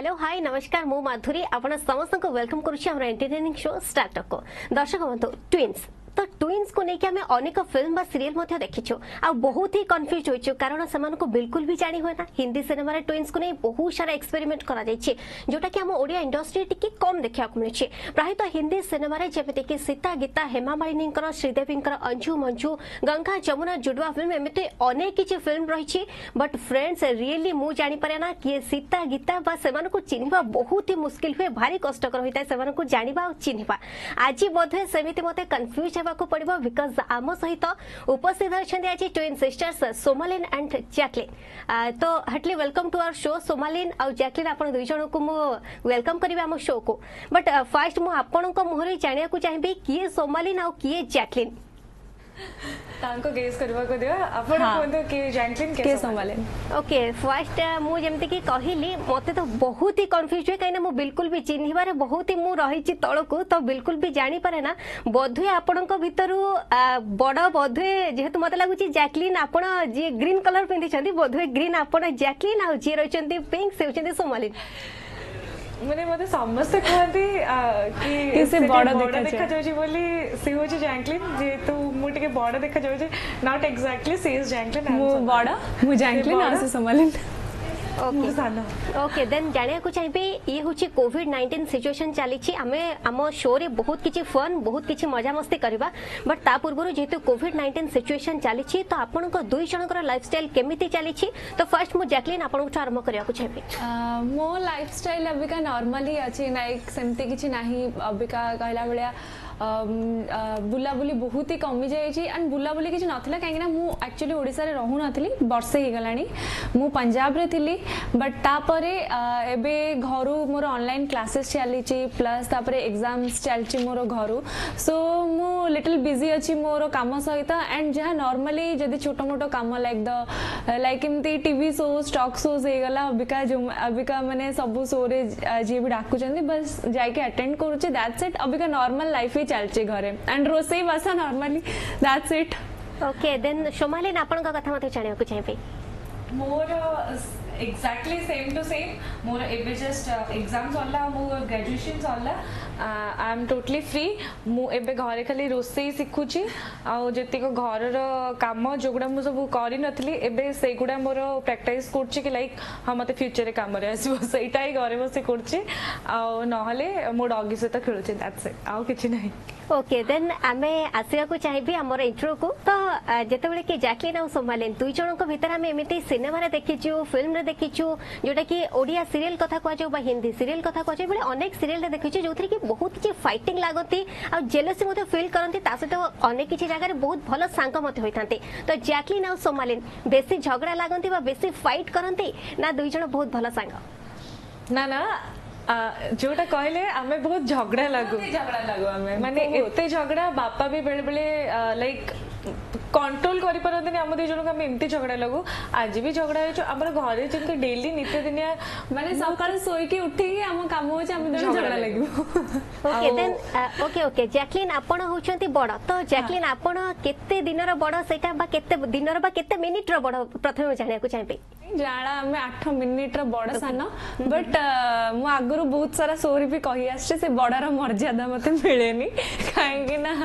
Hello hi नमस्कार मु माधुरी आपण समस्त को वेलकम करूछी हमर एंटरटेनिंग शो स्टार्टअप को दर्शक बंधु ट्विन्स तो ट्विन्स को लेके आम अनेक फिल्म बा सीरियल मध्य देखिछु आ बहुत ही कंफ्यूज होइछु कारण समान को बिल्कुल भी जानी होना हिंदी सिनेमा रे ट्विन्स को नहीं बहुत सारा एक्सपेरिमेंट करा जाइछि जोटा कि हम ओडिया इंडस्ट्री टिके कम देखा को मिलछि प्राय तो हिंदी सिनेमा रे जेमिति कि सीता गीता हेमा मालिनी श्रीदेवी अंजू मंजू गंगा जमुना जुडवा फिल्म एमिते अनेक किछि फिल्म रहिछि बट फ्रेंड्स रियली मु जानि पारे ना कि सीता गीता बा सेमान को चिन्हबा बहुत ही मुश्किल हुए भारी कष्टकर होइता सेमान को जानिबा और चिन्हबा आज बोधे सेमिति मते कंफ्यूज हेबाको पड़िबो बिकॉज आम सहित उपस्थित अछंती आज twin sisters Somalin and Jacqueline तो heartly welcome to our show Somalin और जैकलिन आपण दुई जन को मु वेलकम करिवे हम शो को बट फर्स्ट मु आपण को मुहरे जानिया को चाहिबे किए सोमालिन और किए जैकलिन तांको गेस करबा को दियो आपण कोन के जैकलिन के सोमालिन ओके फर्स्ट मु जेमते कि कहिली मते तो बहुत ही कंफ्यूज हुए कहिना मु बिल्कुल भी चिन्हिबारे बहुत ही मु रहिछि तळको तो बिल्कुल भी जानि पारे ना बोधुए आपणक भितरु बड़ बोधुए जेहेतु मते लागुछि जैकलिन आपण जे ग्रीन कलर पिंधि छथि बोधुए ग्रीन आपण जैकलिन आ जे रहिछन्ती पिंक से होछन्ती सोमालिन माने मते समस्त कहती कि से बड़ देखा जाउछि बोली से होछि जैकलिन जे तो मु टिके बड़ देखा जाउछि नॉट एक्जेक्टली से इज जैकलिन मु बड़ मु जैकलिन आ से सोमालिन ओके देन जानिया को चाहिए ये हूँ कोविड-19 सिचुएशन चली आम आम शो रे बहुत किसी फन बहुत किसी मजा मस्ती करवा बट ता पूर्व जेहेतु कोविड-19 सिचुएशन चली तो आपण दुई जनकर लाइफस्टाइल केमिति चली तो फर्स्ट मु जैकलिन आपण आरंभ करने को चाहिए मो लाइफस्टाइल अबिका नॉर्मली अच्छी लाइक सेमती किसी नाही अबिका कहला बेलिया बुलाबुली बहुत ही कमी जाइए एंड बुलाबुली किसी नाला कहीं मु एक्चुअली ओडिसा रे रहू नथली वर्षे ही गलानी मु पंजाब रे थिली बट तापरे एबे घरु मोर ऑनलाइन क्लासेस चली प्लस तापरे एग्जाम्स चलची मोर घरु सो मु लिटिल बिजी अच्छी मोर काम सहित एंड जहाँ नॉर्मली जदि छोट मोट काम लाइक एमती टीवी शो स्टॉक शोज हो गला अबिका माने सब शो रे जी भी डाकुचंदी बस जाके अटेंड करूचे दैट्स इट अबिका नॉर्मल लाइफ चलचे घरे एंड रोसई बसा normally that's it okay then Somalin आपन का कथा मते जानिया को चाहिए मोर एक्जेक्टली सेम टू सेम मोर एबे जस्ट एग्जाम सल्ला मो ग्रेजुएशन सल्ला आई एम टोटली फ्री मु एबे घरे खाली रोसई सिखुची आ जति को घर रो काम जोगुडा मु सब करि नथली एबे सेगुडा मोर प्रैक्टिस करछि कि लाइक हम मते फ्यूचर रे काम रे आसीबो सेटा ही घरे बसे करछि आ नहले मो डॉगी से त खेलछि दैट्स इट आ किछि नाही ओके देन आमे आसिया को चाहिए हमर इंट्रो को तो जेते बेले कि जैकलिन और सोमालिन दुई जन को भीतर हम एमिति सिनेमा रे देखिछु फिल्म रे देखिछु जोटा कि ओडिया सीरियल कथा को जो बा हिंदी सीरियल कथा को जो बेले अनेक सीरियल रे देखिछु जोथरे कि बहुत किछि फाइटिंग लागती आ जेलसी मते फील करंती ता सहित अनेक किछि जगह रे बहुत भलो सांग मते होइथांते तो जैकलिन और सोमालिन बेसी झगड़ा लागंती बा बेसी फाइट करंती ना दुई जन बहुत भलो सांग ना ना जोटा कहले आमे बहुत झगड़ा लागू आमे माने एते झगड़ा बापा भी बेले बेले लाइक कंट्रोल करि परंतनी हम दे जण हम एमती झगड़ा लागू आज भी झगड़ा हो हमर घरे जेंते डेली नित्य दिनिया माने सकाळ सोई के उठी के हम काम हो हम झगड़ा लागू okay then okay okay Jacqueline आपण होचंती बड़ तो जैकलिन आपण केते दिनर बड़ सेटा बा केते दिनर बा केते मिनिट रो बड़ प्रथम जानिया को चाहिए जाना हमें 8 मिनिट रो बड़ सान बट मु आगुरु बहुत सारा स्टोरी भी कहि आछे से बड़र मर्यादा मते मिलेनी काहे ना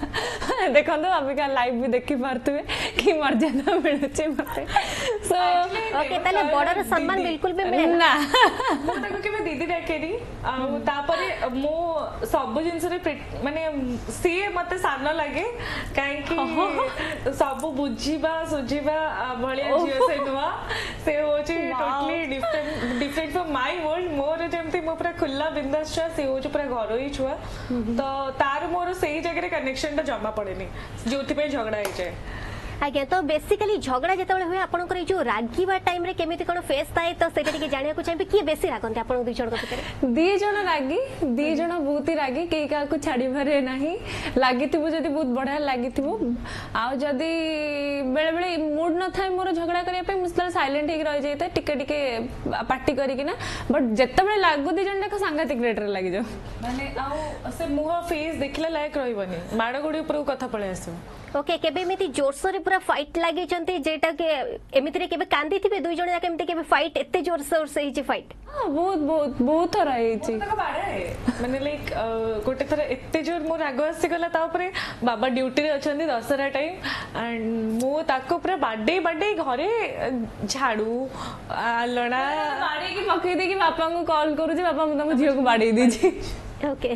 देखंदो अबिका लाइव भी देखि पारतुवे कि मर्यादा मिलुचे मते सो ओके तले बड़र सम्मान बिल्कुल भी मिले ना मु ताको के दीदी डाकेनी आ तापरे मो सब जिंस रे माने सी मते सान लागे काहे कि सब बुझीबा सुझीबा भलिया जियो से नुवा से होची totally different from my world मोर जेमती मो पूरा खुला बिंदास छुआ से होची पूरा घर ही छुआ तो तार मोर सही जगह रे कनेक्शन ता जमा पड़ेनी जोथि पे झगड़ा हो जाए आज्ञा तो बेसिकली झगड़ा जेतेबेले हुए आपनकर जो रागीबा टाइम रे केमिति कोन फेस थाए तो सेटा टिके जानिया को चाहिए कि बेसी रागंते आपन दुई जण को भितर दी जण रागी दी जण बहुत ही रागी के का को छाडी भरे नाही लागितिबो जदी बहुत बढ़िया लागितिबो आ जदी बेले बेले मूड न थाए मोर झगड़ा करिया पे मुस्तर साइलेंट ही रह जाइते टिके टिके पार्टी करी कि ना बट जेतेबेले लागु दी जण का सांगातिक रेट रे लागि जाओ माने आ से मुह फेस देखला लायक रहइबनी माड़ गुडी ऊपर कथा पळे आसो ओके केबे एमिति जोरसोर पूरा फाइट लागि चंती जेटा के एमिति रे केबे कांदी थिबे दुई जण जाके एमिति केबे फाइट एते जोरसोर से हिची फाइट हां बहुत थरा हेची माने लाइक गोटे थर एते जोर मोर राग आसी गला तापरे बाबा ड्यूटी रे अछंती दशहरा टाइम एंड मो ताको पूरा बाडे घरे झाड़ू आलणा बाड़ी की पकई दे कि बापा को कॉल करू जे बापा मु झियो को बाड़ी दी छी ओके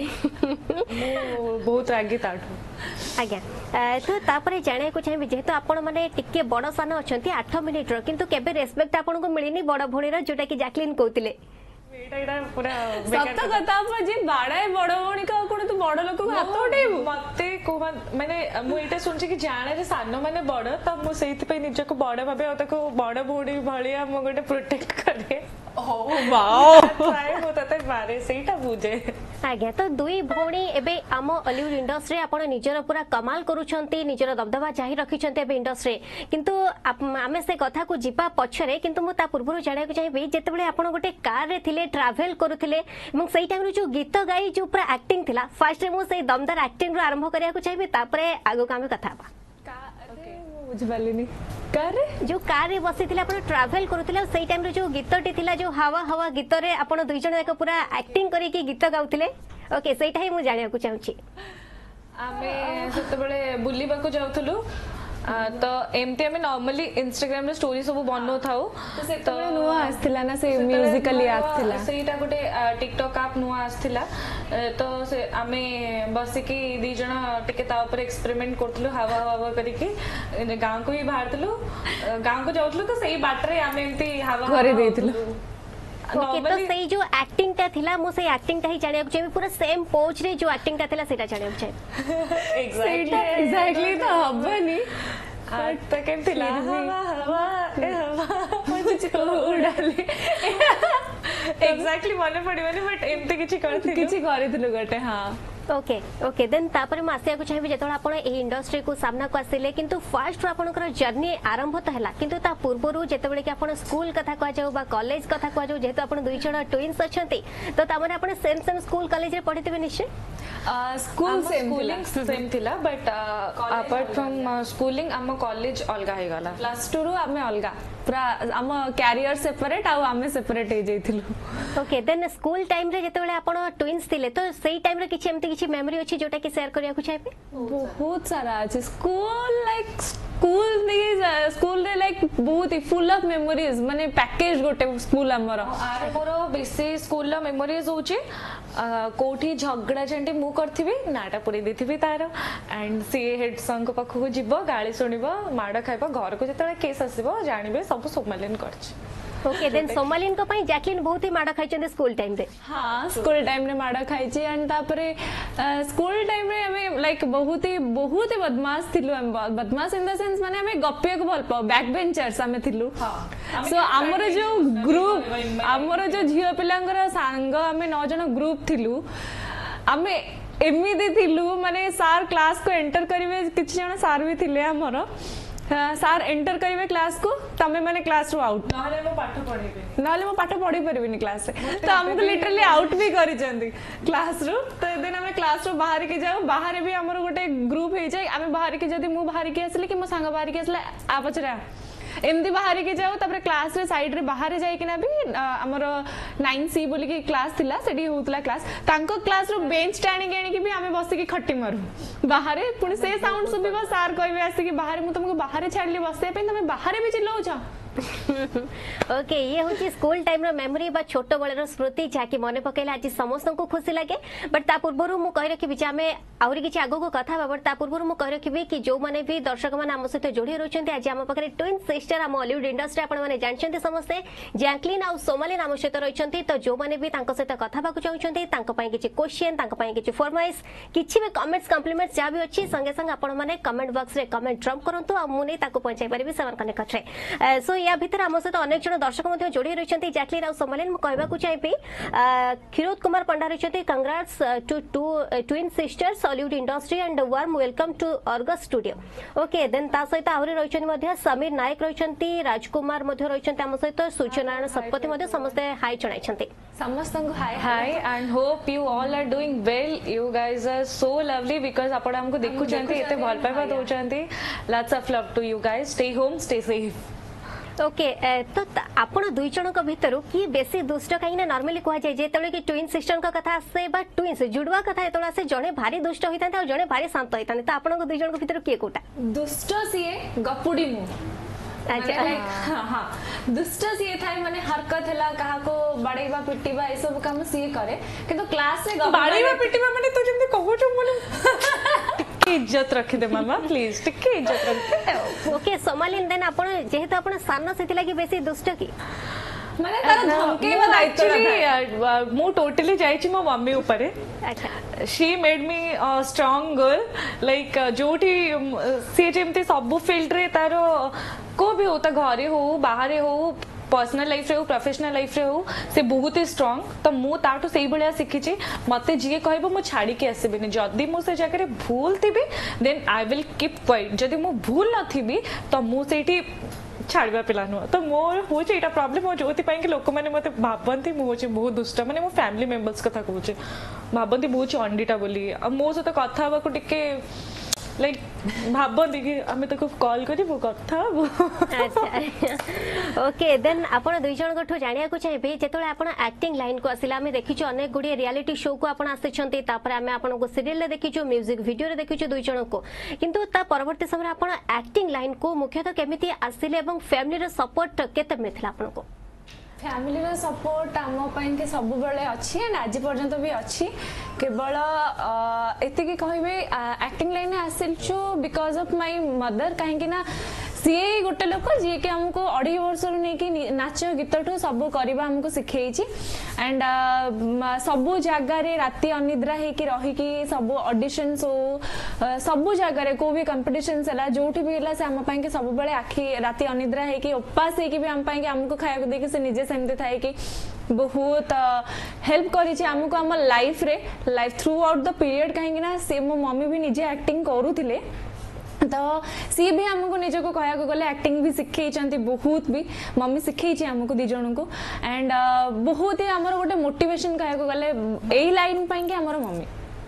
मो बहुत रागी ताठू आज्ञा तो तापर जाने को चाहिए जेहेतु आपण माने टिके बड़ सान अछंती 8 मिनिट रो किंतु केबे रेस्पेक्ट आपण को मिलिनी बड़ भणीर जोटा कि जैकलिन कहतिले एटा पूरा सत कथा जे बाड़ाए बड़ भणी का कोन तू बड़ लोक को हाथ उठेबू मते को माने मु एटा सुनछि कि जाने रे सानो माने बड़ त मु सेति पे निज को बड़ भाबे और ताको बड़ भोडी भलिया मु गोटे प्रोटेक्ट करे ओ वाओ ट्राई होता बारे सेटा बुझे आज्ञा तो दुई भौणी एबे आम हॉलीवुड इंडस्ट्री आपण निजर पूरा कमाल करूछंती निजर दबदबा जाहि रखिछंती एबे इंडस्ट्री किंतु आमे से कथा को जिपा पछरे किंतु मु ता पूर्वरु जाने को चाहिबे जेतेबेले आपण गोटे कार रे थिले ट्रैवल करूथिले एवं सेई टाइम रे जो गीत गाई जो पूरा एक्टिंग थिला फर्स्ट रे मु सेई दमदार एक्टिंग रो आरंभ करिया को चाहिबे तापरे आगो कामे कथा बा बुझ पालिनी जो कार रे बसी थिले आपण ट्रैवल करूथिले सेई टाइम रे जो गीतटी थिला जो हवा हवा गीत रे आपण दुई जण एक पूरा एक्टिंग करी की गीत गाउथिले ओके सेटा ही मु जानिया को चाहूची आमे सेतबेले बुलीबा को जाउथलु तो एमती आमे नॉर्मली इंस्टाग्राम रे स्टोरी सब बनौ थाउ तो नुआ आस्थिला ना से म्यूजिकली आस्थिला सेटा गोटे टिकटॉक ऐप नुआ आस्थिला तो से आमे बस की दी जण टिके ता ऊपर एक्सपेरिमेंट करथलु हवा हवा करी की गांव को ही बाहरथलु गांव को जाउथलु तो सही बाटरे आमे एमती हवा करे देथलु ओके तो सही जो एक्टिंग ता थिला मो से एक्टिंग ता ही जानिया को चाहिए पूरा सेम पोज रे जो एक्टिंग ता थिला सेटा जानिया को चाहिए एग्जैक्टली तो हबनी तो केम थिला हवा हवा मुझे को उड़ाले एग्जैक्टली मने पड़िबनी बट एमते किछि करथिलु गटे हां ओके ओके देन तापर म आसिया को चाहिबे जेतोला आपण ए इंडस्ट्री को सामना को आसिले किंतु फर्स्ट आपनकर जर्नी आरंभ त हला किंतु ता पूर्वरु जेतेबेले कि आपण स्कूल कथा को जाऊ बा कॉलेज कथा को जाऊ जेतो आपण दुई जण ट्विन्स अछंती तो तामने आपण सेम स्कूल कॉलेज रे पढितबे निश्चय स्कूल सेम थिला बट अपार्ट फ्रॉम स्कूलिंग आम कॉलेज अलगा हे गला +2 रु आमे अलगा पूरा आम कैरियर सेपरेट आ आमे सेपरेट हे जैथिलु ओके देन स्कूल टाइम रे जेतेबेले आपण ट्विन्स थिले तो सेही टाइम रे किछि एमती किछि मेमोरी अछि जोटा कि शेयर करिया को चाहिबे बहुत सारा अछि स्कूल रे लाइक बहुत ही फुल ऑफ मेमोरीज माने पैकेज गोटे स्कूल हमर आरे मोर बेसी स्कूल ला मेमोरीज होछि कोठी झगड़ा झंडी मु करथिबी नाटा पुरी देथिबी तार एंड सी हेड संग पाखु को जिवो गाली सुनिबो माडा खाइबो घर को जतले केस आसीबो जानिबे सब सोमालिन करछि ओके देन सोमालिन को पई जैकलिन बहुत ही माडा खाइचंदे स्कूल टाइम रे हां स्कूल टाइम रे माडा खाइची एंड तापरे स्कूल टाइम रे हमें लाइक बहुत ही बदमाश थिलु हम बदमाश इन द सेंस माने हमें गप्पिया को भल पाओ बैक बेंचर्स हमें थिलु हां सो हमर जो ग्रुप हमर जो झियो पिलांगर संग हमें 9 जन ग्रुप थिलु हमें एमिदी थिलु माने सार क्लास को एंटर करिवे किछि जन सार भी थिले हमर सार एंटर करिवे क्लास को तमे माने क्लास रो आउट नहले मो पाठ पढ़ी परबिनी क्लास रे तो हमको लिटरली आउट भी करि जंदी क्लास रो तो दिन हमें क्लास रो बाहर के जाऊ बाहर भी हमर गोटे ग्रुप हे जाय हमें बाहर के जदी मु बाहर के असले कि मो संग बाहर के असले आ पछरा एमती बाहर के जाऊ तबरे क्लास रे साइड रे बाहर जाय कि ना भी हमर 9C बोली की क्लास थिला सेडी होतला क्लास तांको क्लास रो बेंच टाणी गेणी की भी हमें बस की खट्टी मारू बाहर पुणी से साउंड सुबिबा सार कहबे आसी कि बाहर मु तुमको बाहर छाडली बसते पे तुम बाहर भी चिल्लाउ छ ओके ये होची स्कूल टाइम रो मेमोरी बा छोटो बळे रो स्मृति जाकी मने पकेला आज समस्त को खुशी लागे बट ता पूर्वरु मु कहि रखिबि जे हमें आउरी किछि आगो को कथा बट ता पूर्वरु मु कहि रखिबि कि जो माने भी दर्शक माने हम सहित जोडी रहउछन्ते आज हम पकरे ट्विन सिस्टर हम हॉलीवुड इंडस्ट्री आपण माने जानछन्ते समस्त जैकलिन आ सोमालिन हम सहित रहउछन्ते तो जो माने भी तांको सहित कथा बाकु चाहउछन्ते तांको पई किछि क्वेश्चन तांको पई किछि फरमाइश किछि भी कमेंट्स कॉम्प्लीमेंट्स जा भी अछि संगे संग आपण माने कमेंट बॉक्स रे कमेंट ड्रॉप करंतु आ मु नै ताको पहुंचाई परिबि समान कने कछे सो या भितर आम सहित अनेक जन दर्शक जोड़ी रही जैकलिन और समलिन मु कहबाकू चाहिए क्षीरोद कुमार पंडा रही congrats to twin sisters Hollywood industry and warm welcome to Argus studio okay then ता सहित आहरी रही समीर नायक रही राजकुमार रही आम सहित सूर्यनारायण शतपथी समस्ते हाई जणाई समस्त hi hi and hope you all are doing well you guys are so lovely because आपण हमको देखु चंती एते भल पाइबा दउ चंती lots of love to you guys stay home stay safe okay तो आपण दुई जनक भितर किए बेसी दुष्ट कहीं नॉर्मली कह जाए जेतले कि ट्विन सिस्टर का कथा आसे बा ट्विन्स जुड़वा कथा एतले आसे जणे भारी दुष्ट होइतांते और जणे भारी शांत होइतांते तो आपण दुई जनक भितर किए कोटा दुष्ट सीए गपुडी मु दुष्ट सीए थाए माने हरकत हला कहा को बाड़ेबा पिटीबा ए सब काम सीए करे किंतु क्लास रे बाड़ेबा पिटीबा माने तो जेंते कहू छ माने टिके इज्जत रखि दे मामा प्लीज टिके इज्जत रखि ओके सोमालिन देन आपण जेहेतु आपण सान सेति लागि बेसी दुष्ट की माने तार धमकेबा दायित्व एक्चुअली मु टोटली जाईची मो मम्मी ऊपर अच्छा she made me strong girl like जोठी सी जेमती सब फील्ड रे तारो को भी होता घरे हो बाहर हो पर्सनल लाइफ रे हो प्रोफेशनल लाइफ रे हो से बहुत ही स्ट्रांग तो मु ताटू सेही भलिया सिखिची मते जिए कहबो मु छाड़ी के आसीबिनी जदी मु से जगह रे भूल थिबी then I will keep quite जदी मु भूल न थिबी तो मु सेठी छाड़वा पिला नुह तो मोर हो एटा प्रॉब्लम हो जोति कि लोक मैंने मत भावती मुझे बहुत दुष्ट माने मो फैमिली मेंबर्स कथा कहूचे भावती बहुत अंडीटा बोली मो सहित कथा हवा टिके लाइक भावती कि आम तो कॉल करी कथा ओके देन आपण दुई जन जानिया को चाहिए जेतले आपण एक्टिंग लाइन को आसिला आमे देखिछु अनेक गुडी रियलिटी शो को आपण आसिछंती तापर आमे आपण को सीरियल रे देखिछु म्यूजिक वीडियो रे देखिछु दुई जन को किंतु ता परवर्ती समय आपण एक्टिंग लाइन को मुख्यतः केमिति आसिले एवं फैमिली रे सपोर्ट केते मिथला आपण को फैमिली रो सपोर्ट आम पई के सब बेले अच्छी एंड आज पर्यंत भी अच्छी केवल एति की कहबे एक्टिंग लाइन आसिलछु बिकॉज ऑफ माय मदर कहीं ना सी गोटे लोक जी के हमको 2.5 वर्ष नहीं नाच गीत ठू सब करवा हमको सिखाई एंड सबू जगार राति अनिद्रा होकि रहीकि सब ऑडिशंस हो सबू जगार को भी कंपटीशन है जो भी है से आम के सब बेले आखि राति अनिद्रा होकि उपास होकि भी आम आमको खाया देके से निजे सेमती थाए कि बहुत हेल्प करी आमको आम life throughout the period कहीं से मो मम्मी भी निजे एक्टिंग करूथिले तो सी भी हमको निज को कहया गले एक्टिंग भी शिखई बहुत भी मम्मी शिखई आमको दी जन को एंड बहुत ही आमर गोटे मोटिवेशन कहया गले यही लाइन पाई के आमर मम्मी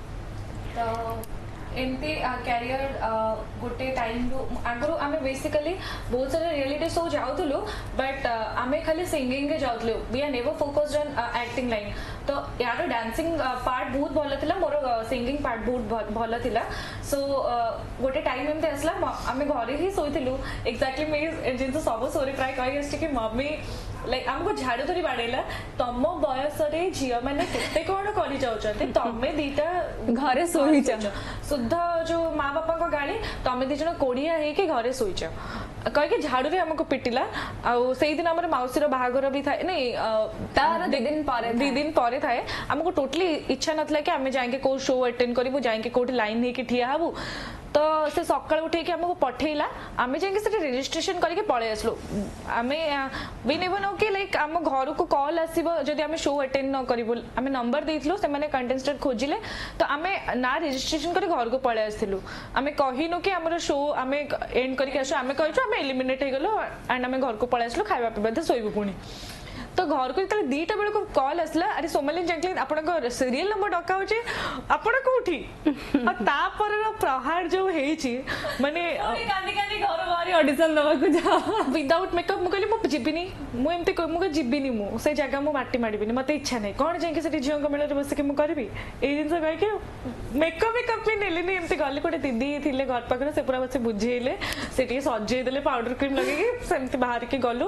तो एमती कैरियर गोटे टाइम आगु आम बेसिकली बहुत सारा रियलिटी शो जाऊलु बट आम खाली सिंगिंग के जाऊलु we are never focused on acting line तो यार डांसिंग पार्ट बहुत भल था मोर सिंगिंग पार्ट बहुत भल था सो गोटे टाइम एमती आसला आम घरे ही शोलु एक्जाक्टली मेरी जिन सब स्टोरी प्राय कही कि मम्मी लाइक आमको झाड़ू धरी बाड़ेला तुम बयस झी मैंने केते कौन करी जाउछन्ते तमे दीटा घरे सोईच शुद्ध जो माँ बापा को गाड़ी तमे दी जन कोड़िया है कि घरे सोईच कहीं झाड़ू रे हमको पिटिला आउ से दिन आमर माउसी बाहागर भी था नहीं तार 2 दिन पर थाए आमको टोटली इच्छा नथला कि आमे जाएंगे को शो अटेंड करिवु जाएंगे कोठी लाइन हे कि ठिया हबु तो से सकाळ उठे कि हमको पठेला आमे जाएंगे से रजिस्ट्रेशन करके पळे आसलो आमे वी नेवर नो कि लाइक आम घर को कॉल आसीबो जदि आमे शो अटेंड न करिवु आमे नंबर देइथलो से माने कंटेस्टेंट खोजिले तो आमे ना रजिस्ट्रेशन कर घर को पळे आसथिलु आमे कहिनो कि हमर शो आमे एंड करके आसो आमे कहचो आमे एलिमिनेट हे गेलो एंड आमे घर को पळे आसलो खाइबा पिबा दे सोइबु पुणी तो घर को जो 2टा बेल को कॉल आसला अरे सोमालिन जैकलिन आपन सीरियल नंबर डका होचे आपन कोठी आ तापर प्रहार जो हेची माने कानी कानी घर बारी ऑडिशन दवा को जा विदाउट मेकअप मु कहली मु जिबिनी मु एमती मु जिबिनी मु से जगह मु माटी माडिबिनी मते इच्छा नै कोन जाय के से झियो को मेले बस के मु करबी ए जिंस कह के मेकअप भी नेलिनी एमती गली कोटे दीदी थिले घर पाखरे से पूरा बस बुझेले से टी सजे देले पाउडर क्रीम लगे के सेमती बाहर के गलो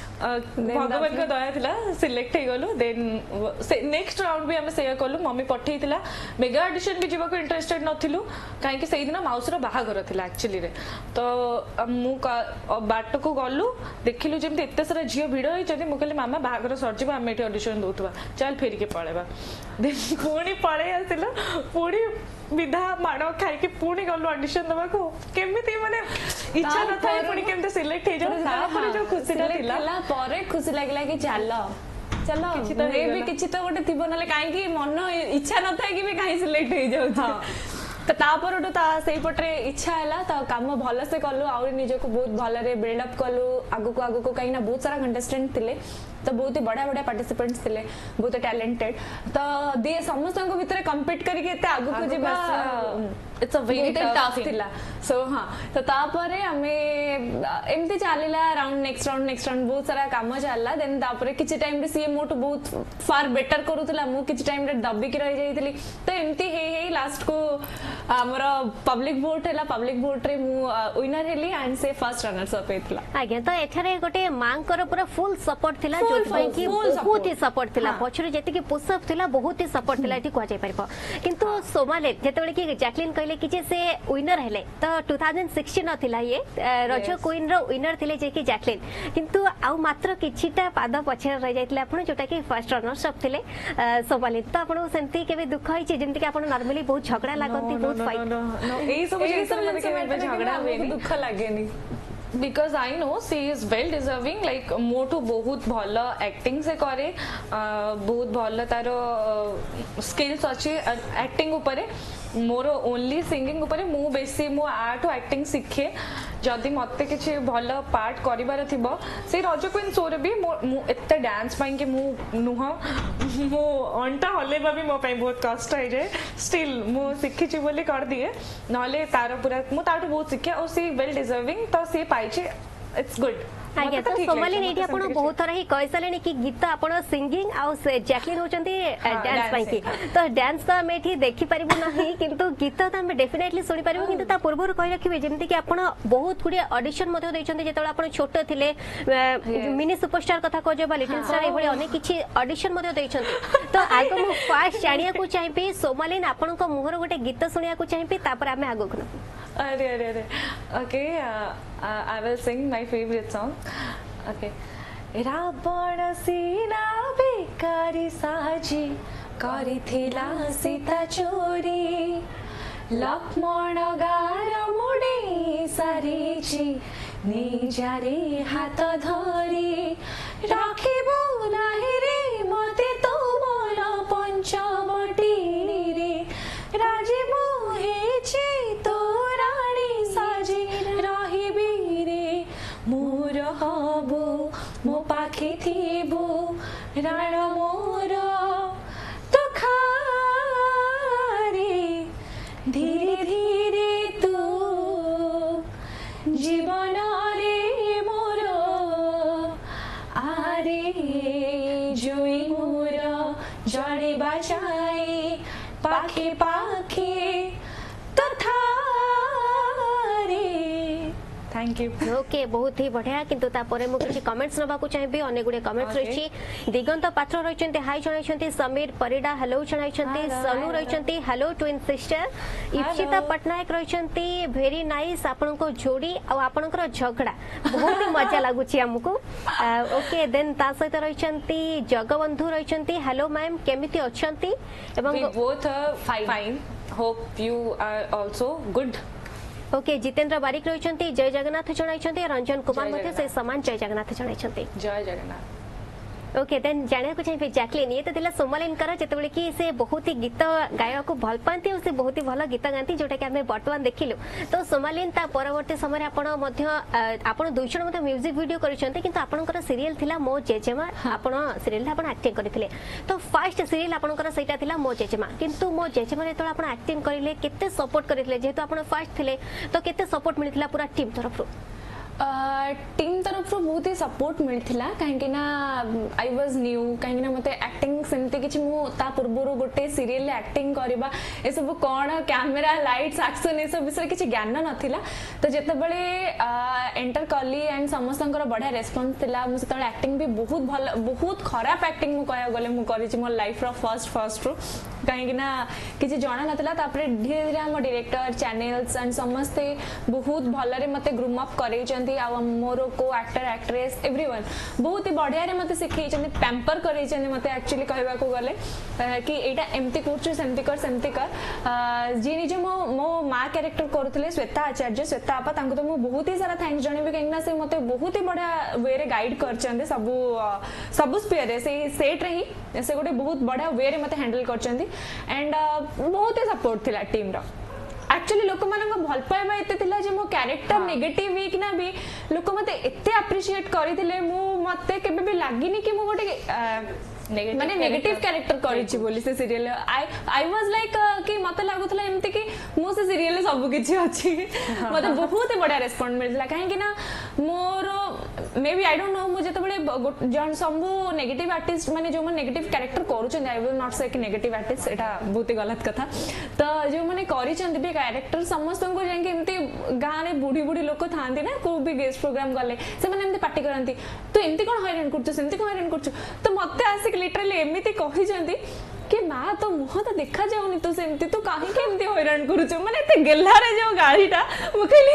भगवान का दया थिला सिलेक्ट हे गलो देन नेक्स्ट राउंड भी हमें शेयर कलु मम्मी पठेई थिला मेगा ऑडिशन भी जीवा को इंटरेस्टेड नथिलु काहे कि सेही दिन माउसर बाहागर थिला एक्चुअली रे तो मु बाट को गलु देखिलु जेमते एते सारा झियो भिड होई जदी मु कहले मामा बाहागर सरजिबा हम ऑडिशन दोतबा चल फेर के पळेबा देन कोणी पळे आसिला पूरी विधा माड़ खाई पुणी गलु ऑडिशन दबा को केमिति माने इच्छा न थाए पुणी केमते सिलेक्ट हे जाऊ तापर जो खुशी थिला परे खुशी लागला कि चलो चलो ये भी किछि तो गोटे थिबो नले काहे कि मन इच्छा न थाए कि भी काहे सिलेक्ट हे जाउ तो तापर से पटे इच्छा है तो कम भल से कलु आ निजक बहुत भल बिल्डअप कलु आगु को कहीं बहुत सारा कंटेस्टेंट थे तो बहुत ही बढ़िया बढ़िया पार्टिसिपेंट्स थे बहुत टैलेंटेड तो दिए समस्त भितर कम्पीट करके आगु को जीवा इट्स अ वेरी टफ थिला सो हाँ तो तापर आमे एमती चलला राउंड नेक्स्ट राउंड बहुत सारा काम चलला देन तापर किछि टाइम रे सी मोटू बहुत फार बेटर करूथला मु किछि टाइम रे दबिक रह जाइतली तो एमती हे लास्ट को हमर पब्लिक वोट हैला पब्लिक वोट रे मु विनर हेली एंड से फर्स्ट रनर्स अप हेतला आगे तो एथरे गोटे मांकर पूरा फुल सपोर्ट थिला जो कि बहुत ही सपोर्ट थिला पछरे जति कि पुशअप थिला बहुत ही सपोर्ट थिला एठी को जाय परबो किंतु सोमाले जेतेबेले कि जैकलिन कहले कि जे से विनर हेले तो 2016 नथिला ये रजो क्वीन रो विनर थिले जे कि जैकलिन किंतु आउ मात्र किछिटा पाद पछरे रह जायतिले आपण जोटा कि फर्स्ट रनर्स अप थिले सोमाले तो आपण सेंती केबे दुख होई जे जेंति कि आपण नॉर्मली बहुत झगड़ा लागंती बहुत फाइट एई सब जिंस रे केबे झगड़ा होएनी दुख लागेनी because I know she is well deserving like मोटू बहुत भल एक्टिंग से करे बहुत भल तार स्किल्स अच्छी एक्टिंग उपरे मोर ओनली सिंगिंग उपरे मु बेसी मु आर्ट एक्टिंग शिखे जदि मते किछि भल पार्ट करिवार थिबो से रज क्वीन शो रे भी मु एते डांस पाइन के मु नुह मु अंटा हलेबा भी मो पई बहुत कष्ट है जे स्टिल मु शिखिछि बोली कर दिए नले तार पूरा मु ताटू बहुत शिखे और सी वेल डिजर्विंग तो सी पाइछि इट्स गुड आगे तो सोमाली नेठी आपण बहुत तरह ही कहि सलेनी कि गीत आपण सिंगिंग आ जैकलिन होचंती डांस पाई की तो डांस तो मेठी देखि परिबु नाही किंतु गीत तो हम डेफिनेटली सुनि परिबु किंतु ता पूर्व कहि रखिबे जेमति कि आपण बहुत गुडी ऑडिशन मध्ये दैचंती जेतळे आपण छोट थिले मिनी सुपरस्टार कथा कहजे बा लिटिल स्टार एभଳି अनेक किछि ऑडिशन मध्ये दैचंती तो आगो मु फास्ट जानिया को चाहिबी सोमालिन आपण को मुहर गोटे गीत सुनिया को चाहिबी तापर आमे आगो को अरे अरे अरे okay I will sing my favorite song. Okay. रावण सीना बेकारी साजी करिथिला सीता चोरी लक्ष्मण गार मुड़ी सारीची निजारे हाथ धरी राखिबो नाही रे मते तो मोल पंचवटी रे राजीबो हेची तो रानी साजी रहिबी रे मोर हबो मो पाखे थिबो राण मोर तो खारे धीरे धीरे तू जीवन रे मोर आरे जुई मोर जड़े बजाए पाखे पाखे तो थारे थैंक यू ओके बहुत ही बढ़िया किंतु तापरे मु किछि कमेंट्स नबा को चाहिबे अनेक गुडे कमेंट्स रहिछि दिगंत पात्र रहिछन्ते हाय जणाइछन्ते समीर परिडा हेलो जणाइछन्ते सनु रहिछन्ते hello twin sister Ipsita Patnaik रहिछन्ते वेरी नाइस आपन को जोड़ी आ आपन को झगड़ा बहुत ही मजा लागुछि हमकु ओके देन ता सहित रहिछन्ते जगबंधु रहिछन्ते हेलो मैम केमिति अछन्ती एवं both fine hope you are also good okay Jitendra Barik रहिछन्ती जय जगन्नाथ जणाइछन्ते रंजन कुमार मध्ये से समान जय जगन्नाथ जणाइछन्ते जय जगन्नाथ ओके देन जाने को चाहिए जैकलिन ये तो दिला सोमालिन कर जेतेबेले कि से बहुत ही गीत गाया को भल पांती और से बहुत ही भल गीत गांती जोटा कि हमें वर्तमान देखिलु तो सोमालिन ता परवर्ती समय आपण मध्य आपण दुई जण मध्य म्यूजिक वीडियो करिसंते किंतु आपनकर सीरियल थिला मो जेजेमा आपण सीरियल आपण एक्टिंग करथिले तो फर्स्ट सीरियल आपनकर सेटा थिला मो जेजेमा किंतु मो जेजेमा रे तो आपण एक्टिंग करिले केते सपोर्ट करिले जेहेतु आपण फर्स्ट थिले तो केते सपोर्ट मिलिथिला पूरा टीम तरफ टीम तरफ बहुत ही सपोर्ट मिलता कहीं आई वाज न्यू कहीं मत एक्टिंग सेमती किसी मुझा पूर्व गोटे सीरियल एक्टिंग करवा ये सब कौन कैमेरा लाइट्स एक्शन ये सब विषय किसी ज्ञान नाला तो जितेबले एंटर कली एंड समस्त बढ़िया रेस्पॉन्स थिला मुझे एक्टिंग भी बहुत भल बहुत खराब एक्टिंग मुझे कह गले मुझे मोर लाइफ फर्स्ट रू कहीं किसी जना नाला धीरे धीरे आम डायरेक्टर चैनल्स एंड समस्ते बहुत भलरे मते ग्रूम अप करैछन्ती करछंती आ मोर को एक्टर एक्ट्रेस एवरीवन बहुत ही बढ़िया रे मते सिखै छथि पैम्पर करै छथि मते एक्चुअली कहबा को गले कि एटा एमती करछु सेमती कर जी निजे मो माँ कैरेक्टर करथिले श्वेता आचार्य श्वेता आपा तांको तो मो बहुत ही सारा थैंक्स जणेबे काहेकि ना से मते बहुत ही बढ़िया वे रे गाइड करछन्ते सब स्पेयर रे से सेट रे ही से गोटे बहुत बढ़िया वे रे मते हैंडल करछन्ती एंड बहुत ही सपोर्ट थिला टीम रो एक्चुअली लोक मानक भल पाइबा एते थिला जे मो कैरेक्टर नेगेटिव वीक ना भी लोक मते एते अप्रिशिएट करिथिले मु मते केबे भी लागिनी कि मो गोटे माने नेगेटिव कैरेक्टर करिछि बोली से सीरियल आई वाज लाइक कि मते लागुथला एमति कि मो से सीरियल सब किछि अछि मते बहुत ही बढ़िया रिस्पांस मिलला काहे कि ना मोर maybe I don't know मु जते बळे जन संभु नेगेटिव आर्टिस्ट माने जो मन नेगेटिव कैरेक्टर करूछन आई विल नॉट से कि नेगेटिव आर्टिस्ट एटा बहुत ही गलत कथा तो जो माने करिछन बे कैरेक्टर समस्त को जाय कि एमति गां रे बूढ़ी बूढ़ी लोक थांती ना को भी गेस्ट प्रोग्राम गले से माने एमति पार्टी करंती तो एमति कोन हैरान करछु सेमति कोन हैरान करछु तो मते आसी लिटरली एमती कही कि माँ तो मुह तो देखा जाऊनी तो सेमती तो कहीं केमती हैरान करूछु माने एते गेल्लारे जो गाड़ीटा मु कहली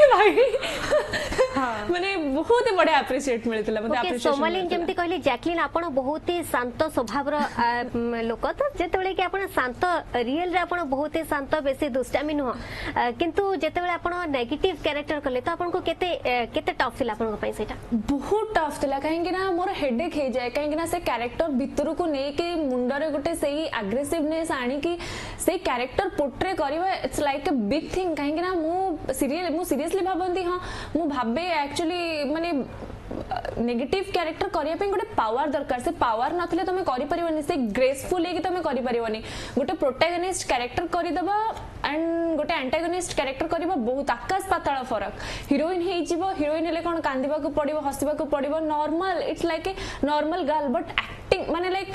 भाई माने बहुत ही बढ़िया अप्रिशिएट मिलतिला मते अप्रिशिएशन सोमालिन जेमती कहली जैकलिन आपण बहुत ही शांत स्वभाव रो लोक तो जेतेबेले कि आपण शांत रियल रे आपण बहुत ही शांत बेसी दुष्टामी नुह किंतु जेतेबेले आपण नेगेटिव कैरेक्टर करले तो आपण को केते टफ थिला आपण को पई सेटा बहुत टफ थिला काहे कि ना मोर हेडेक हे जाय काहे कि ना से कैरेक्टर भितर को नै के मुंडरे गोटे सही एग्रेसिवनेस आनी कि से कैरेक्टर पोर्ट्रे करबा it's like a big thing काहे कि ना मु सीरियसली भाबंती हां मु भाबे एक्चुअली माने नेगेटिव कैरेक्टर करिया पे गोटे पावर दरकार से पावर नथिले तमे करि परिबनी से ग्रेसफुल हे कि तमे करि परिबनी गोटे प्रोटैगनिस्ट कैरेक्टर करि दबा एंड गोटे एंटागनिस्ट कैरेक्टर करबा बहुत आकाश पाताल फरक हीरोइन हे जीवो हीरोइन हेले कोन कांदिबा को पड़िबो हसबा को पड़िबो normal it's like a normal girl but acting माने लाइक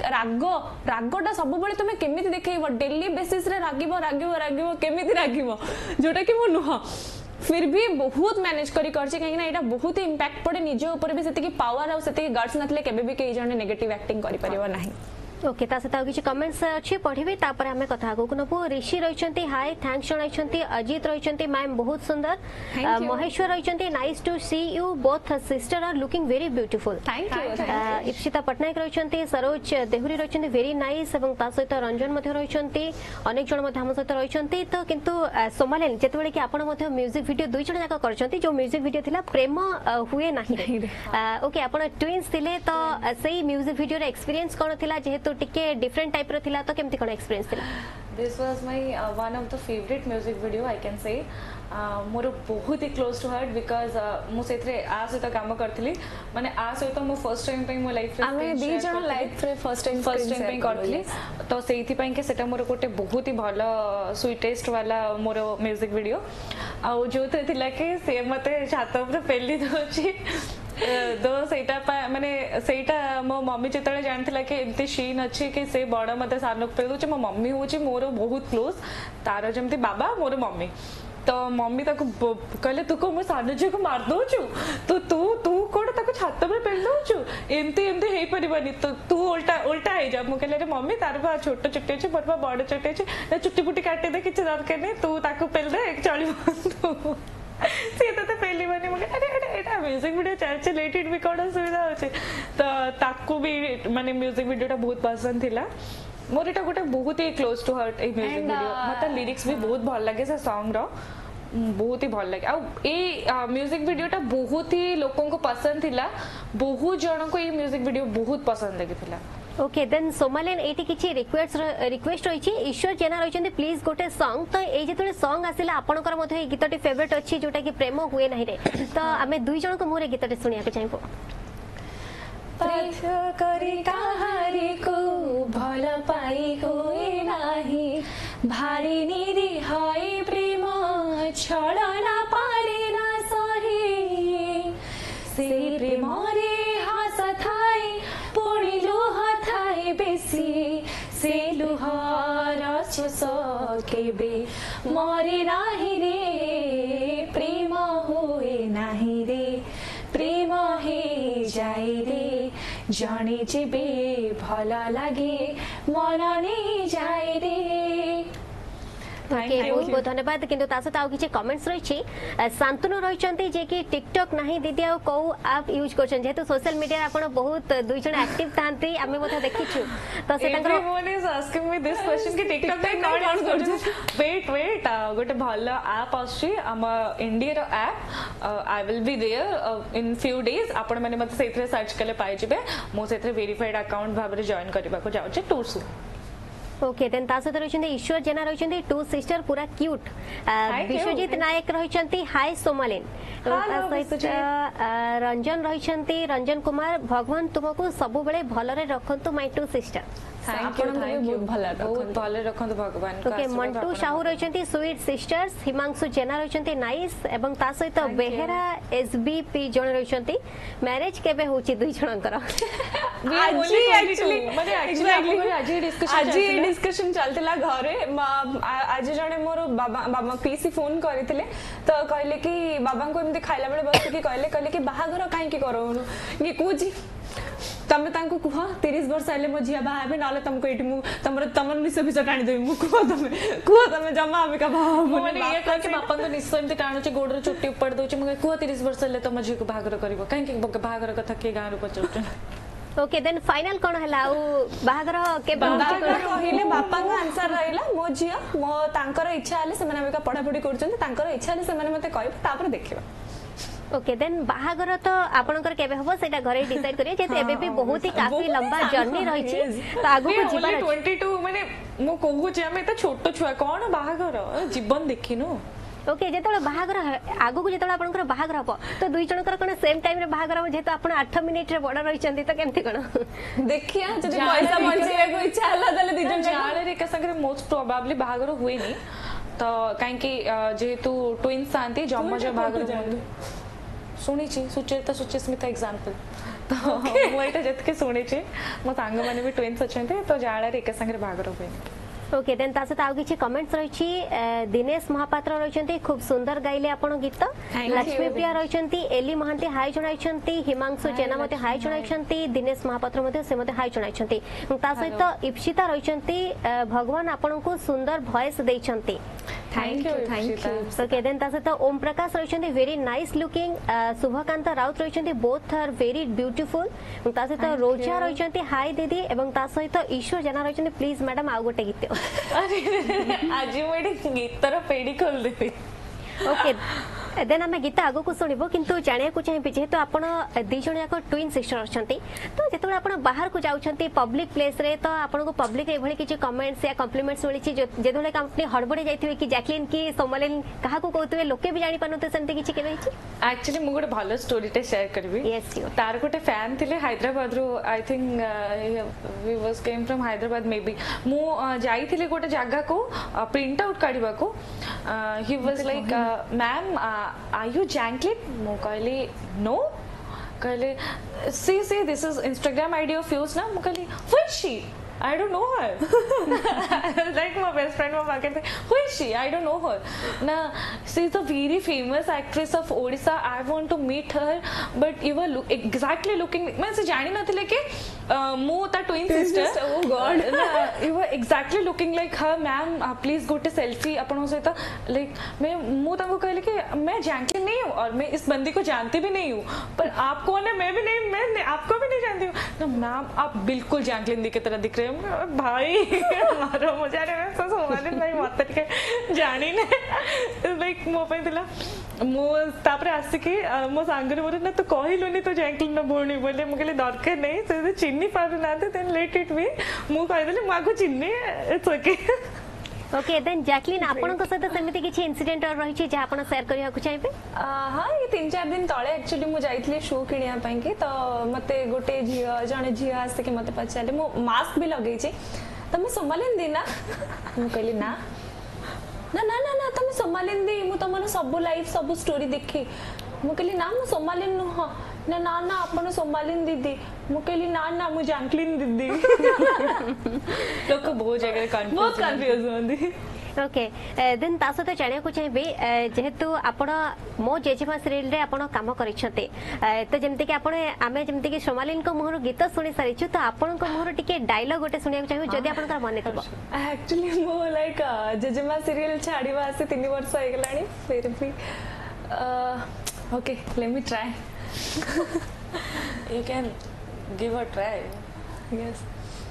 रागटा सब बेले तमे केमिति देखैबो डेली बेसिस रे रागिबो केमिति रागिबो जोटा कि मु नुह फिर भी बहुत मैनेज करी करछि काहे ना एटा बहुत ही इंपैक्ट पड़े निजे ऊपर भी सेति की पावर आ सेति गट्स नथले केबे भी केई जने नेगेटिव एक्टिंग करि परिबो नाही ओके ता सता किछि कमेंट्स अछि पढिबे तापर हमें कथा को नपु ऋषि रहिचंती हाय थैंक्स जणाइचंती अजित रहिचंती मैम बहुत सुंदर महेश्वर रहिचंती nice to see you both sister are looking very beautiful thank you Ipsita Patnaik रहिचंती सरोज देहुरी रहिचंती वेरी नाइस एवं ता सहित रंजन मध्ये रहिचंती अनेक जण मध्ये हम सहित रहिचंती तो किंतु सोमालेन जेतेबेले कि आपण मध्ये म्यूजिक वीडियो दुई जण जाका करचंती जो म्यूजिक वीडियो थिला प्रेम हुए नाही ओके आपण ट्विन्स थिले तो सेही म्यूजिक वीडियो रे एक्सपीरियंस कोन थिला जेहेतु टिके डिफरेंट टाइप रो थिला तो केमती कोन एक्सपीरियंस थिला this was my one of the favorite music video I can say मोर बहुत ही क्लोज टू हार्ट बिकॉज मु सेथरे आ सहित काम करथिली माने आ सहित मो फर्स्ट टाइम पे मो लाइफ रे आमे दी जण लाइफ रे फर्स्ट टाइम पे करथिली तो सेही पई के सेटा मोर कोटे बहुत ही भलो स्वीटेस्ट वाला मोर म्यूजिक वीडियो आ जो थिला के से मते छात ऊपर पेली दोची तो सेटा माने सेटा मो मम्मी जेतले जानथिला कि एमती सीन अछि कि से बड़ मते सानक पे दोची मो मम्मी होची मोर बहुत क्लोज तार जेमती बाबा मोर मम्मी तो मम्मी ताको कहले तू को मो सानो जे को मार दोचु तो तू कोड ताको छात पे पेल दोचु एमती हेई परिबनी तो तू उल्टा हे जा मो कहले रे मम्मी तार बा छोट चुट्टी छै बड़ बड़ चुट्टी छै ना चुट्टी पुट्टी काटे दे किछ दरकार नै तू ताको पेल दे चलिबो सीता तो पहली बार मगे अरे एटा म्यूजिक वीडियो चल लेटेड भी कोड सुविधा होचे तो ताकू भी माने म्यूजिक वीडियोटा बहुत पसंद थिला मोर एटा गोटे बहुत ही क्लोज टू हार्ट ए म्यूजिक वीडियो मत लिरिक्स भी बहुत भल लागे से सॉन्ग रो बहुत ही भल लागे आ ए म्यूजिक वीडियोटा बहुत ही लोगों को पसंद थिला बहुत जण को ए म्यूजिक वीडियो बहुत पसंद लागिथिला ओके देन सोमालेन एटी किछि रिक्वेस्ट रहिछि ईश्वर जेना रहिचंती प्लीज गोटे सॉन्ग तो ए जेतले सॉन्ग आसिला आपनकर मध्ये ए गीतटी फेवरेट अछि जोटा कि प्रेम हुए नाही रे तो हमें दुई जण को मोरे गीतटी सुनिया के चाहिबो पाछ करी काहारी को भल पाई होए नाही भारी निरी हई प्रेम छळना पारे ना सही से प्रेम रे हास थाई पुणी लुह थाई बेसी से लुहर केबे मरे नाही रे प्रेम हुए नाही रे प्रेम हे जाए रे जाने जेबे भल लागे मन नहीं जाए रे ओके बहुत बहुत धन्यवाद किंतु ता सहित आउ किछि कमेंट्स रहिछि शांतनु रहिचंती जे कि टिकटॉक नाही दीदी आ को आप यूज करछन जेतु सोशल मीडिया आपण बहुत दुई जण एक्टिव थांती आमे मथा देखिछु तो से तांकर everyone is asking me this question कि टिकटॉक पे कोन करछ वेट गोटे भलो ऐप आछि हम इंडिया रो app I will be there in few days आपण माने मते सेथरे सर्च कले पाइ जिबे मो सेथरे वेरीफाइड अकाउंट भाबरे जॉइन करबा को जाउ छै टूर्स ओके देन ता सहित रहिचंती ईश्वर जेना रहिचंती टू सिस्टर पूरा क्यूट विश्वजीत नायक रहिचंती हाय सोमालिन ता सहित रंजन रहिचंती रंजन कुमार भगवान तुमको सब बेले भलरे रखंतु my two sister thank you बहुत भले रखंतु भगवान ओके मंटू साहू रहिचंती स्वीट सिस्टर्स हिमांशु जेना रहिचंती नाइस एवं ता सहित बेहेरा एसबीपी जण रहिचंती मैरिज केबे होची दुई जनकर आज डिस्कशन चलतिला घरे आज जणे मोर बाबा पीसी फोन करथिले तो कहले कि बाबा को एमते खाइला बेले बस कि कहले कि बाहागर काहे की करौनु कि कुजी तमे तांको कुह 30 वर्ष आले मो झिया बा हेबे नाले तुमको एटी मु तमर निसे बिच टाणी देबी मु कुह तमे जमा आबे का भाव माने ये कह के बापा को निश्चय एमते टाणुचे गोडर चुट्टी ऊपर दोचे मु कुह 30 वर्ष आले तम झिया को बाहागर करबो काहे की बाहागर कथा के गां रो पचौचन ओके देन फाइनल कोन हला आ बाहागर के कहले बापा का आंसर रहिला मो झिया मो तांकर इच्छा आले से माने पढ़ा पढ़ी करछन तांकर इच्छा आले से माने मते कहब तापर देखिबा ओके देन बाहागर तो आपनकर केबे हबो सेटा घरे डिसाइड करिए जे एबे भी बहुत ही काफी लंबा जर्नी रही छी तो आगु को जीवन 22 माने मो कहू जे हम त छोटो छुआ कोन बाहागर जीवन देखिनु ओके जेतले बाहागर आगु को जेतले आपनकर बाहागर हबो तो दुई जनकर कोन सेम टाइम रे बाहागर हो जेतो आपण 8 मिनिट रे बडा रही चंदी तो केमति कोन देखिया जदि पैसा बंचे को इच्छा हला दले दी जन जाले रे का संगे मोस्ट प्रोबेबली बाहागर हुए नी तो काहे कि जेतु ट्विन्स आंती जमज बाहागर सुनी सुचेता सुचिस्मिता एग्जांपल तो मु एटा जतके सुनी छी मो सांग माने भी ट्विन्स अछंते तो जाळा रे एक संगे बाहागर हुए ओके देन ता सहित आउ किछि कमेंट्स रहिछि दिनेश महापात्र रहिचंती खूब सुंदर गाइले आपण गीत लक्ष्मी प्रिया रहिचंती एली महांती हाय जणाइछंती हिमांशु जेना मते हाय जणाइछंती दिनेश महापात्र मते से मते हाय जणाइछंती ता सहित इप्सिता रहिचंती भगवान आपण को सुंदर वॉइस देइछंती थैंक यू ओके देन ता सहित ओम प्रकाश रहिचंती very nice looking Shubhakant Raut रहिचंती बोथ आर वेरी ब्यूटीफुल ता सहित रोजा रहिचंती हाय दीदी एवं ता सहित ईश्वर जेना रहिचंती प्लीज मैडम आउ गोटे गीत अरे आज मु एडी गीतर पेडी खोल देबी ओके देन आम गीत आगो को शुणबो किंतु जानिया को चाहिए जेहेतु आपण दी जण याक ट्विन सिस्टर अछंती तो जेतबे आपण बाहर को जाउछंती पब्लिक प्लेस रे तो आपण को पब्लिक एभली किछि कमेंट्स या कॉम्प्लीमेंट्स मिली छि जेदोले कंपनी हड़बड़े जाइथिबे कि जैकलिन की सोमलिन कहा को कहतबे लोके भी जानि पानते सेंते किछि केबे छि एक्चुअली मु गोटे भलो स्टोरी टे शेयर करबी यस यू तार गोटे फैन थिले हैदराबाद रो I think we was came from Hyderabad maybe मु जाइथिले गोटे जगह को प्रिंट आउट काढिबा को ही was like ma'am are you Jacqueline? Mo कहली no. कहले see this is Instagram ID of yours na. Mo कहली who is she? I don't know her. Like my best friend my market who is she? I don't know her. Na she is a very famous actress of Odisha. I want to meet her but you were exactly looking मैं से जानी ना थी कि मो ता twin sister oh god you were exactly looking like her ma'am please go to selfie अपन से तो like मैं मो ताको कहले कि मैं जैकलिन नहीं हूँ और मैं इस बंदी को जानती भी नहीं हूँ पर आप कौन है मैं भी नहीं मैं आपको भी नहीं जानती हूँ ना मैम आप बिल्कुल जैकलिन दी की तरह दिख रहे हो भाई मारो मुझे अरे मैं सोच हमारे भाई मत के जानी ने लाइक मो पे दिला मो तापर आसिकी मो सांगरे बोले ना तो कहलुनी तो जैकलिन ना बोलनी बोले मु कहले दरकार नहीं से चिन्नी पारु ना देन लेट इट बी मु कह देले माको चिन्नी it's okay okay then Jacqueline आपण को साथ समिति किछि इंसिडेंट और रही छि जे आपण शेयर करिया को चाहिबे हां ये 3-4 दिन तळे एक्चुअली मु जाइतले शू किनिया पई के तो मते गोटे झियो जने झियो आसे के मते पचाले मु मास्क भी लगै छि तमे सोमालिन दी ना मु कहली ना ना ना ना ना तमे सोमालिन दी मु तमन सब लाइव सब स्टोरी देखी मु कहली ना मु सोमालिन नु हां ना ना ना अपन सोमालिन दीदी मु कहली ना ना मु जैकलिन दीदी लोग बहुत जगह कंफ्यूज होंदी ओके देन ता सहित जानिया को चाहिए जेहेतु आपण मो जेजेमा सीरियल रे आपण काम करिसते तो जेमति कि आपण आमे जेमति कि सोमालिन को मुहर गीत सुनी सारिछु तो आपण को मुहर टिके डायलॉग गोटे सुनिया चाहिए जदी आपण का मन थबो एक्चुअली मो लाइक जेजेमा सीरियल छाड़ीबा आसे 3 वर्ष हो गलानी फिर भी okay let me try you can give a try yes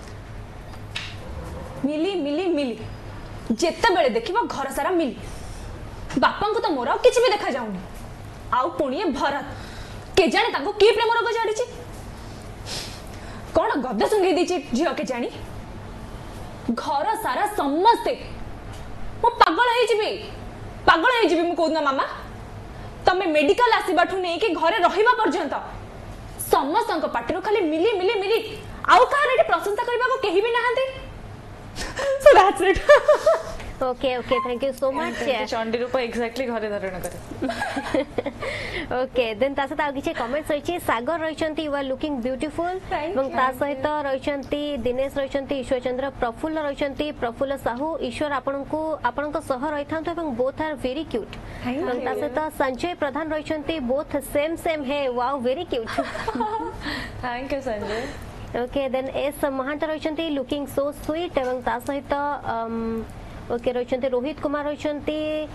मिली मिली मिली जेते बेले देखिबा घर सारा मिली बापा को तो मोर किछि भी देखा जाउनी आउ पुणी भरत के जाने ताको की प्रेम रोग जाड़ी छी कौन गद्दा सुंगी दी छी झियो के जानी घर सारा समस्ते मो पागल हे जिबी मु कोना मामा तमे मेडिकल आसीबाठु नै कि घरे रहिबा पर्यंत समस्त पाटिरो खाली मिली मिली मिली आउ कार प्रशंसा करबा को केही भी नहांती so that's it okay okay thank you so much चंडी रूप एक्जेक्टली घरे धारण करे ओके देन ता सहित आ किछि कमेंट्स रहिछि सागर रहिछंती you are looking beautiful Thank এবং you. ता सहित रहिछंती दिनेश रहिछंती ईश्वर चंद्र प्रफुल्ल रहिछंती प्रफुल्ल साहू ईश्वर आपनको सह रहिथांतो एवं both are very cute Thank এবং ता you. सहित संजय प्रधान रहिछंती बोथ सेम है wow very cute thank you Sanjay okay then S Mahant रहिछंती लुकिंग सो स्वीट एवं ता सहित ओके रहिछंती रोहित कुमार रहिछंती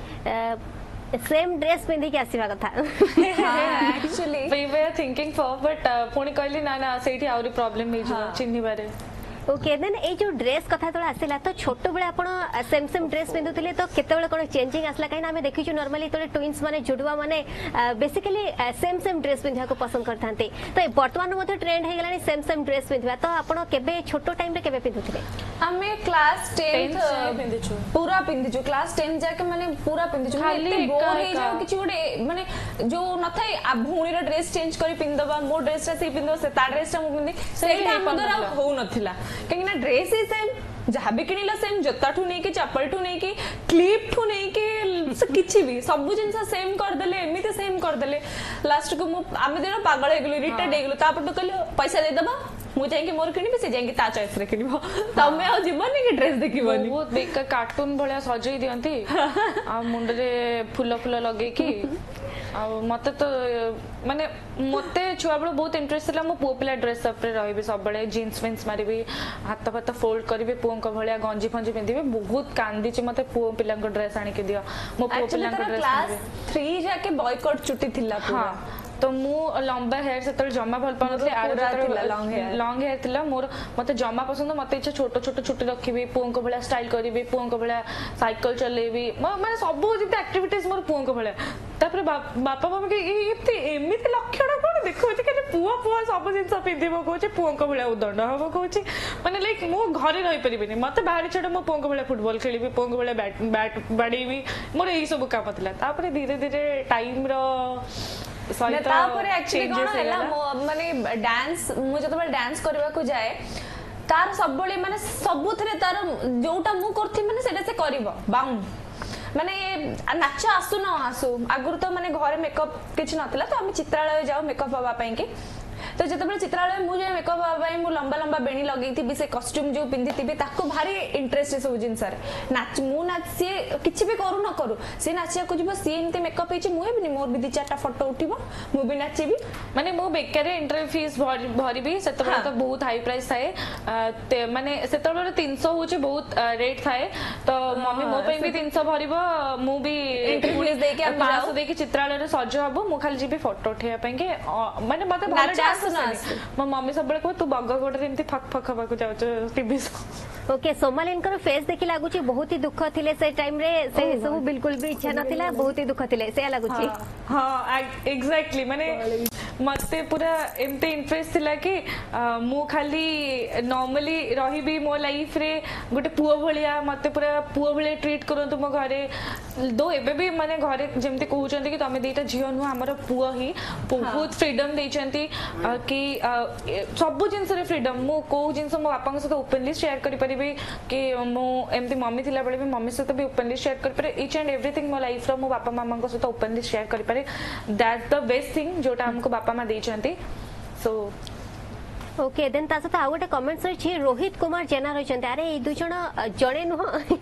सेम ड्रेस पिंधि के आसीबा कथा actually we were thinking for but पुणी कहली ना ना सेठी आउरी प्रॉब्लम हे जो चिन्नी बारे ओके देन ए जो ड्रेस कथा तो आसिला तो छोट बेले आपण सेम ड्रेस पिंधुतिले तो केते बेले कोन चेंजिंग आसला काई ना हमें देखिछु नॉर्मली तो ट्विन्स माने जुडवा माने बेसिकली सेम ड्रेस पिंधिया को पसंद करथांते तो वर्तमान मध्ये ट्रेंड हे गलानी सेम ड्रेस पिंधिबा तो आपण केबे छोटो टाइम रे केबे पिंधुतिले हमें क्लास 10th पिंधिछु पूरा पिंधिछु क्लास 10 जाके माने पूरा पिंधिछु खाली खाली बोर एका हे एका। जाउ किछि गोटे माने जो न थाए आ भूणी रे ड्रेस चेंज करी पिंदबा मो ड्रेस रा से पिंदो से ता ड्रेस रा मु पिंदी सेटा हम द्वारा हो नथिला काहे ना ड्रेस ही सेम जहाँ भी किनिला सेम जोता ठू नहीं कि चप्पल ठू नहीं कि क्लिप ठू नहीं कि किछि भी सब जिनसा सेम कर देले एमिते सेम कर देले लास्ट को मु आमे देना पागल हे गेलु रिटायर्ड हे गेलु तापर तो कहले पैसा दे दबा मु जाई कि मोर किनिबे से जाई कि ता चॉइस रे किनिबो तमे आ जीवनी कि ड्रेस देखिबनी बहुत बेकार कार्टून भलिया सजई दियंती आ मुंड रे फूल फूल लगे कि आ मते तो माने मते छुआ बेले बहुत इंटरेस्ट थिला मो पुओ पिला ड्रेस अप रे रहिबे सब बेले जीन्स विन्स मारिबे हाथ फाथ फोल्ड करिवे पुओ को भलिया गंजी फंजी पिंदिबे बहुत कांदी छि मते पुओ पिला को ड्रेस आनी के दियो मो पुओ पिला को ड्रेस क्लास 3 जाके बॉयकॉट छुट्टी थिला पूरा हाँ तो मु लंबा हेयर से जमा भल पानथले लॉन्ग हेयर थिला मोर मते जमा पसंद मते इच्छा छोट छोट छुट्टी रखिबे पुओ को भलिया स्टाइल करिबे पुओ को भलिया साइकिल चलेबे माने सब जिते एक्टिविटीज मोर पुओ को भलिया तापर बापा मम्मी के एमिति लक्षण कोन देखो जे के पुओ सब जिंस पिंदिबो कोचे पुओ को भलिया उदंड हबो कोचे माने लाइक मो घरे रहि परिबिनी मते बाहर छड मो पुओ को भलिया फुटबॉल खेलिबे पुओ को भलिया बैट बाडीबी मोर एई सब काम थिला तापर धीरे धीरे टाइम रो तापर एक्चुअली कोन हैला माने डांस मु जतो बेले डांस करबा को जाए तार सब बळे माने सबुथरे तार जोटा मु करथि माने सेटा से करबो बाउंड माने नाच आसु न आसु आगुर तो माने घरे मेकअप किछ नथिला तो हम चित्रालय जाऊ मेकअप हवा पई के तो जतबे चित्रालय मु जे मेकअप हवा मु लंबा लंबा बेणी लगैथि बि से कॉस्ट्यूम जो पिंधिथिबे ताको भारी इंटरेस्ट सब जिनसर नाच मु नाच से किछ भी करू न करू से नाचिया को जब सी एमते मेकअप हेछि मु हेबनी मोर भी 2-4टा फोटो उठिबो मु भी नाचिबी माने मो बेकारे इंटरव्यू फीस भरिबी सेतबे तो बहुत हाई प्राइस थाए माने सेतबे 300 होचे बहुत रेट थाए तो मम्मी मो पे भी 300 भरिबो मु भी इंटरव्यू फीस दे के 500 दे के चित्रालय रे सज हबो मु खाली जीबी फोटो उठेया पे के माने मते भले डांस मो मम्मी सबले को तू बग्गा गोटे एमती फक फक हबा को जाउछ टीवी ओके सोमालिनकर फेस देखि लागुची बहुत ही दुख थिले से टाइम रे से सब बिल्कुल भी इच्छा नथिला बहुत ही दुख थिले से लागुची हाँ एग्जैक्टली माने मते पूरा एमते इंटरेस्ट थिला कि मु खाली नॉर्मली रहिबी मो लाइफ रे गोटे पुओ भलिया मते पूरा पुओ भलिया ट्रीट करंतु मो घरे दो एबे भी माने घरे जेमते कहउचंती कि तमे देटा झियो नु हमर पुओ ही बहुत फ्रीडम देचंती कि सब जिनस रे फ्रीडम मु को जिनस मो बापा से ओपनली शेयर करि परिबे कि मो एमती मम्मी थिला बळे भी मम्मी से भी ओपनली शेयर करि पारे ईच एंड एवरीथिंग मो लाइफ रो मो बापा मामा को से ओपनली शेयर करि पारे दैट्स द बेस्ट थिंग जोटा हमको बापा मा देचंती सो ओके देन ता सहित आ गोटे कमेंट्स रही रोहित कुमार जेना रही अरे ये दुई जण जणे नुह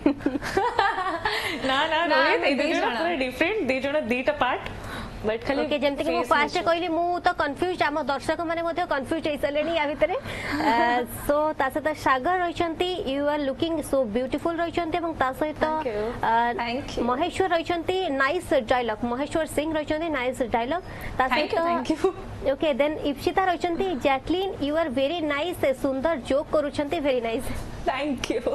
ना ना रोहित ए दुई जण पूरा डिफरेंट दुई जण दीटा पार्ट बट खाली ओके जेमते कि मो फास्ट कहली मु तो कंफ्यूज आम दर्शक माने मध्ये कंफ्यूज होई सलेनी या भितरे सो ता सहित सागर रहिसंती you are looking so beautiful रहिसंती एवं ता सहित Thank you. महेश्वर रहिसंती नाइस डायलॉग महेश्वर सिंह रहिसंती नाइस डायलॉग ता Thank you. Okay then Ipsita रहिसंती Jacqueline you are very nice सुंदर जोक करूछंती वेरी नाइस थैंक यू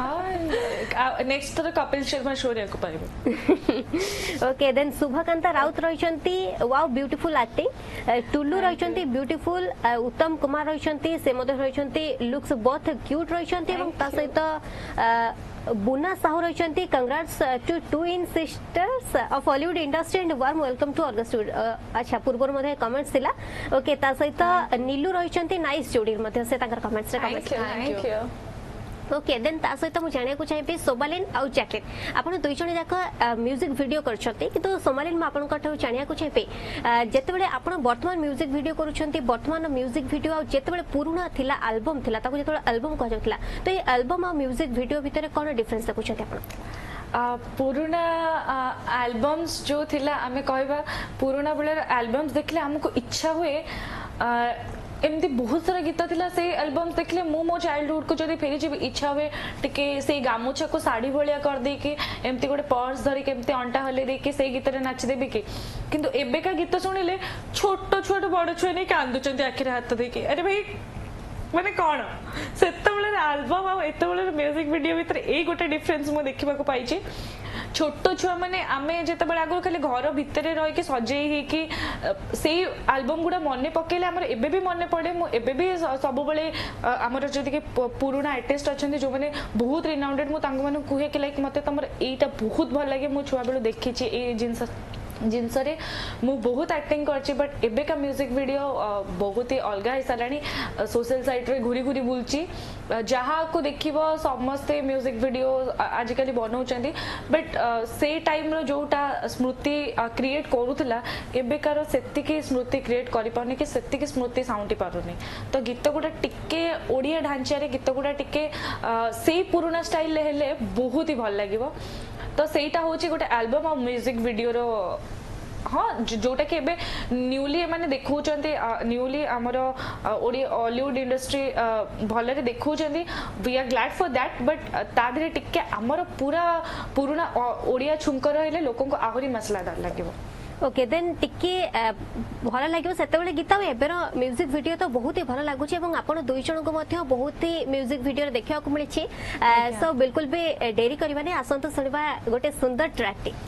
हां नेक्स्ट तो कपिल शर्मा शो रे को पाइबो ओके देन शुभकांता राउत रहिसंती वाओ ब्यूटीफुल एक्टिंग टुल्लू रहिसंती ब्यूटीफुल उत्तम कुमार रहिसंती से मध्ये रहिसंती लुक्स बोथ क्यूट रहिसंती एवं ता सहित बुना साहू रहिसंती congrats to twin sisters of Hollywood industry and warm welcome to August अच्छा पूर्व मध्ये कमेंट्स थिला ओके ता सहित नीलू रहिसंती नाइस जोडी मध्ये से ताकर कमेंट्स रे थैंक यू ओके देन ता सहित मु जानिया को चाहिए सोमालिन आउ जैकलिन आपण दुई जण जाक म्यूजिक वीडियो करछथि किंतु सोमालिन म आपण कठौ जानिया को चाहिए जेतेबेले आपण वर्तमान म्यूजिक वीडियो करूछथि वर्तमान म्यूजिक वीडियो आ जेतेबेले पुराना थिला एल्बम थिला ताको जेतेबेले एल्बम कह जाउतला तो ये एल्बम आ म्यूजिक वीडियो भितरे कोन डिफरेंस देखुछथि आपण पुराना एल्बम्स जो थिला आमे कहबा पुराना बेले एल्बम्स देखले हमको इच्छा हुए एमती बहुत सारा गीत थिला से एल्बम्स देखले मो चाइल्डहुड को जदी फेरी जी इच्छा हुए टिके से गामुछा को साड़ी भलिया कर दे के एमती गोटे पर्स धरी के एमती अंटा हले दे के से गीत रे नाच देबे के किंतु एबे का गीत सुनिले छोट छोट बड़ छुए नै कांदुचंती आखिर हाथ दे के अरे भाई माने कौन सेतबेले एल्बम आ एतबेले म्यूजिक वीडियो भीतर ए गोटे डिफरेंस मो देखिबा को पाइची छोट छुआ मैंने आमे जेते बेले आगो खाली घर भितर रही के सजेई हे कि से एल्बम गुडा मने पकेले हमर एबे भी मने पड़े मो एबे भी सब बेले हमर जदी के पुराना आर्टिस्ट अछंती जो माने बहुत रिनाउंडेड मो तांग माने कुहे के लाइक मते तमर एटा बहुत भल लागे मो छुआ बेले देखिची ए जिनस रे मु बहुत एक्टिंग करछि बट एबे का म्यूजिक वीडियो बहुत ही अलगा है सालानी सोशल साइट रे घुरी घुरी बुलची जहाँ को देखिबो समस्ते म्यूजिक वीडियो आजिकली बनाउछंती बट से टाइम रो जोटा स्मृति क्रिएट करूथला एबे कार सेति के स्मृति क्रिएट करि पाउनी कि सेति के स्मृति साउंडी पारुनी तो गीत गुडा टिके ओडिया ढांचा रे गीत गुडा टिके से पुराना स्टाइल हेले बहुत ही भल लागिवो तो सेटा होची गोटे एल्बम और म्यूजिक वीडियो रो हाँ जोटा कि एबे न्यूली माने देखौचंती न्यूली हमर हॉलीवुड इंडस्ट्री भलरे देखौचंती we are glad for that but तादरे टिके हमर पूरा पुराना ओडिया छुंक रहले लोकन को आहुरी मसलादार लागिवो ओके देन टिके भल लगे से गीत एबर म्यूजिक वीडियो तो बहुत ही भल लगुच आपण दुई जन को बहुत ही म्यूजिक वीडियो देखा मिली सो बिल्कुल भी डेरी करवानी आसतु शुणा गोटे सुंदर ट्रैक टी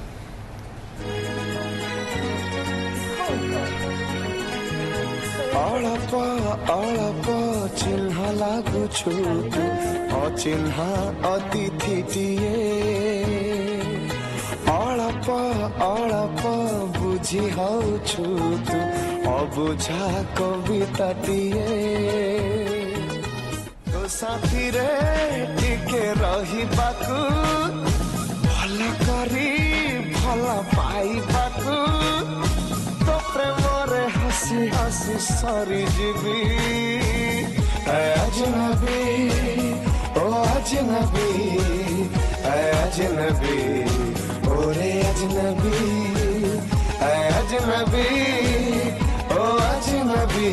चिन्ह लागुछु अचिन्ह अतिथिटिए अळप बुझी हौछु तू अबुझा कविताटिए तो साथी रे टिके रहिबाकू भल करी भल पाइबाकू तो प्रेमरे हसी हसी सरी जीवी अजनबी ओ अजनबी अजनबी ओरे अजनबी अजनबी ओ अजनबी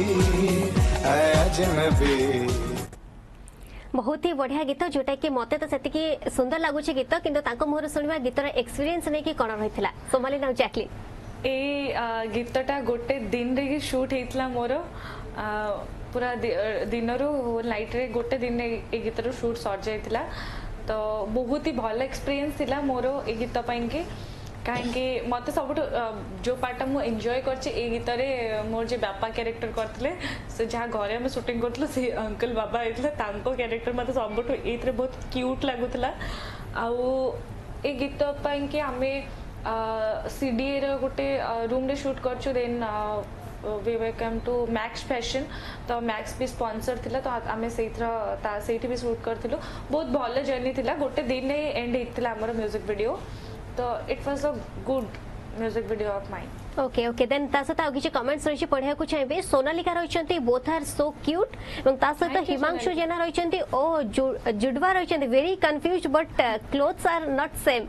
अजनबी बहुत ही बढ़िया गीत जोटा कि मते तो सेतिकी सुंदर लगुचे गीत किंतु ताको मोर सुनिबा गीतर एक्सपीरियंस नै कि कोन रहितला सोमाली नाउ जैकलिन ए गीतटा गोटे दिन रे शूट हेतला मोर पूरा दिन रो नाइट रे गोटे दिन ए गीतर शूट सर जायतिला तो बहुत ही भल एक्सपीरियंस थिला मोर ए गीत पई के कहीं मत सब जो पार्ट मु एंजॉय करछि ए गीत रे मोर जे बापा कैरेक्टर करथिले से जहाँ घरे हम शूटिंग करथलो से अंकल बाबा आइतले तांको कैरेक्टर मते सबटो एथरे बहुत क्यूट लागुतला आउ ए गीत पई के हमें सीडीए रे गोटे रूम रे शूट करछु then we welcome to Max fashion तो मैक्स भी स्पॉन्सर थिला तो आमे सेठी भी शूट करथिलो बहुत भल जर्नी थिला गोटे दिन एंड हेतिला हमर म्यूजिक वीडियो तो it was a good music video of mine okay okay then ता सहित आउ किछि कमेंट्स रहिछि पढिया को चाहिबे सोनालिका रहिछन्ती बोथ आर सो क्यूट एवं ता सहित Thank you, हिमांशु सोनालिका। जेना रहिछन्ती ओ जुडवा रहिछन्ती very confuse but clothes are not same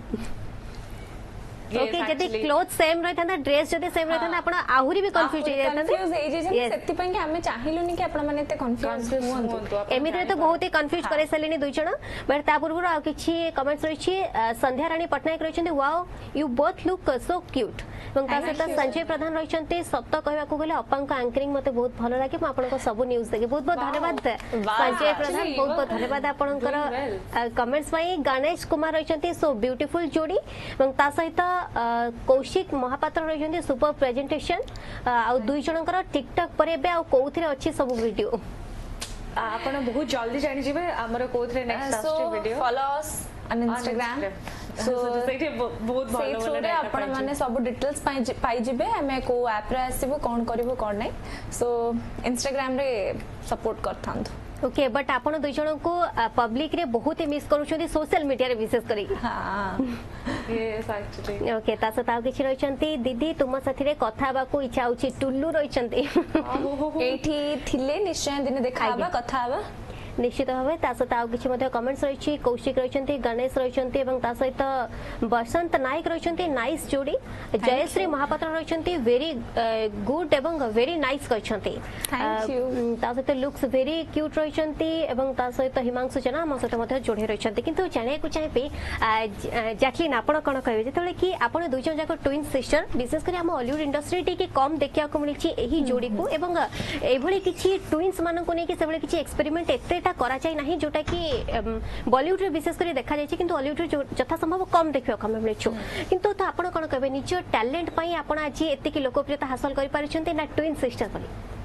okay जदि क्लोथ सेम रहिथांदा ड्रेस जदि सेम रहिथांदा आपण आहुरी भी कंफ्यूज हो जाथांदे कंफ्यूज हे जे Yes. सेति पई कि हमें चाहिलुनी कि आपण माने एते कंफ्यूज हुअंतु एमिति तो बहुत ही कंफ्यूज करे सलिनी दुई जण बट ता पूर्व आ किछि कमेंट्स रहिछि संध्या रानी पटनायक रहिछन्ती wow you both look so cute एवं ता Thank सहित you. संजय प्रधान रहिछन्ती सत्त कहबाकू गले अपांक एंकरिंग मते बहुत भलो लागे म आपनको सब न्यूज देखे बहुत बहुत Wow. धन्यवाद Wow. संजय प्रधान Actually, बहुत you बहुत were धन्यवाद आपणकर doing well. कमेंट्स पई गणेश कुमार रहिछन्ती सो ब्यूटीफुल जोड़ी एवं ता सहित कौशिक महापात्र रहिछन्ती सुपर प्रेजेंटेशन आ दुई जनकर टिकटॉक पर एबे आ कोउथिरे अछि सब वीडियो आपण बहुत जल्दी जानि जिवे हमर कोथरे नेक्स्ट सो आस्टे video follow us on Instagram so सेठी बहुत सेई भलो थ्रू रे आपण माने सब डिटेल्स पाई जिबे हमें को ऐप रे आसीबो कोन करिवो कोन नै सो इंस्टाग्राम रे सपोर्ट करथांतु ओके बट आपण दुई जन को पब्लिक रे बहुत ही मिस करूछन्ती सोशल मीडिया रे विशेष करी हां यस एक्चुअली ओके ता सहित आउ किछि रहिछन्ती दीदी तुम साथी रे कथा हेबाकू इच्छा होछि टुल्लू रहिछन्ती एठी थिले निश्चय दिन देखाबा कथा हबा निश्चित भावे ता सहित आउ किछि मध्ये कमेंट्स रहिछि कौशिक रहिछन्ती गणेश रहिछन्ती एवं ता सहित बसंत नायक रहिछन्ती नाइस जोड़ी जयश्री महापात्र रहिछन्ती वेरी गुड एवं वेरी नाइस कहिछन्ती Thank you. ता सहित लुक्स वेरी क्यूट रहिछन्ती एवं ता सहित हिमांशु जना हम सहित मध्ये जोड़ी रहिछन्ती किंतु जाने को चाहिबे जैकलिन आपण कोन कहबे जेतले कि आपण दुई जन जाक ट्विन सिस्टर विशेष करी हम हॉलीवुड इंडस्ट्री टी कम देखिया को मिलछि एही जोड़ी को एवं एभली किछि ट्विन्स मानन को नै कि सेबले किछि एक्सपेरिमेंट एतेटा करा जाय नाही जोटा कि बॉलीवुड रे विशेष करी देखा जाय किंतु हॉलीवुड रे यथा संभव कम देखियो कम मिलछु किंतु तो आपण कोन कहबे निज टैलेंट पई आपण आज एते कि लोकप्रियता हासिल करि पारिछन्ते ना ट्विन सिस्टर पई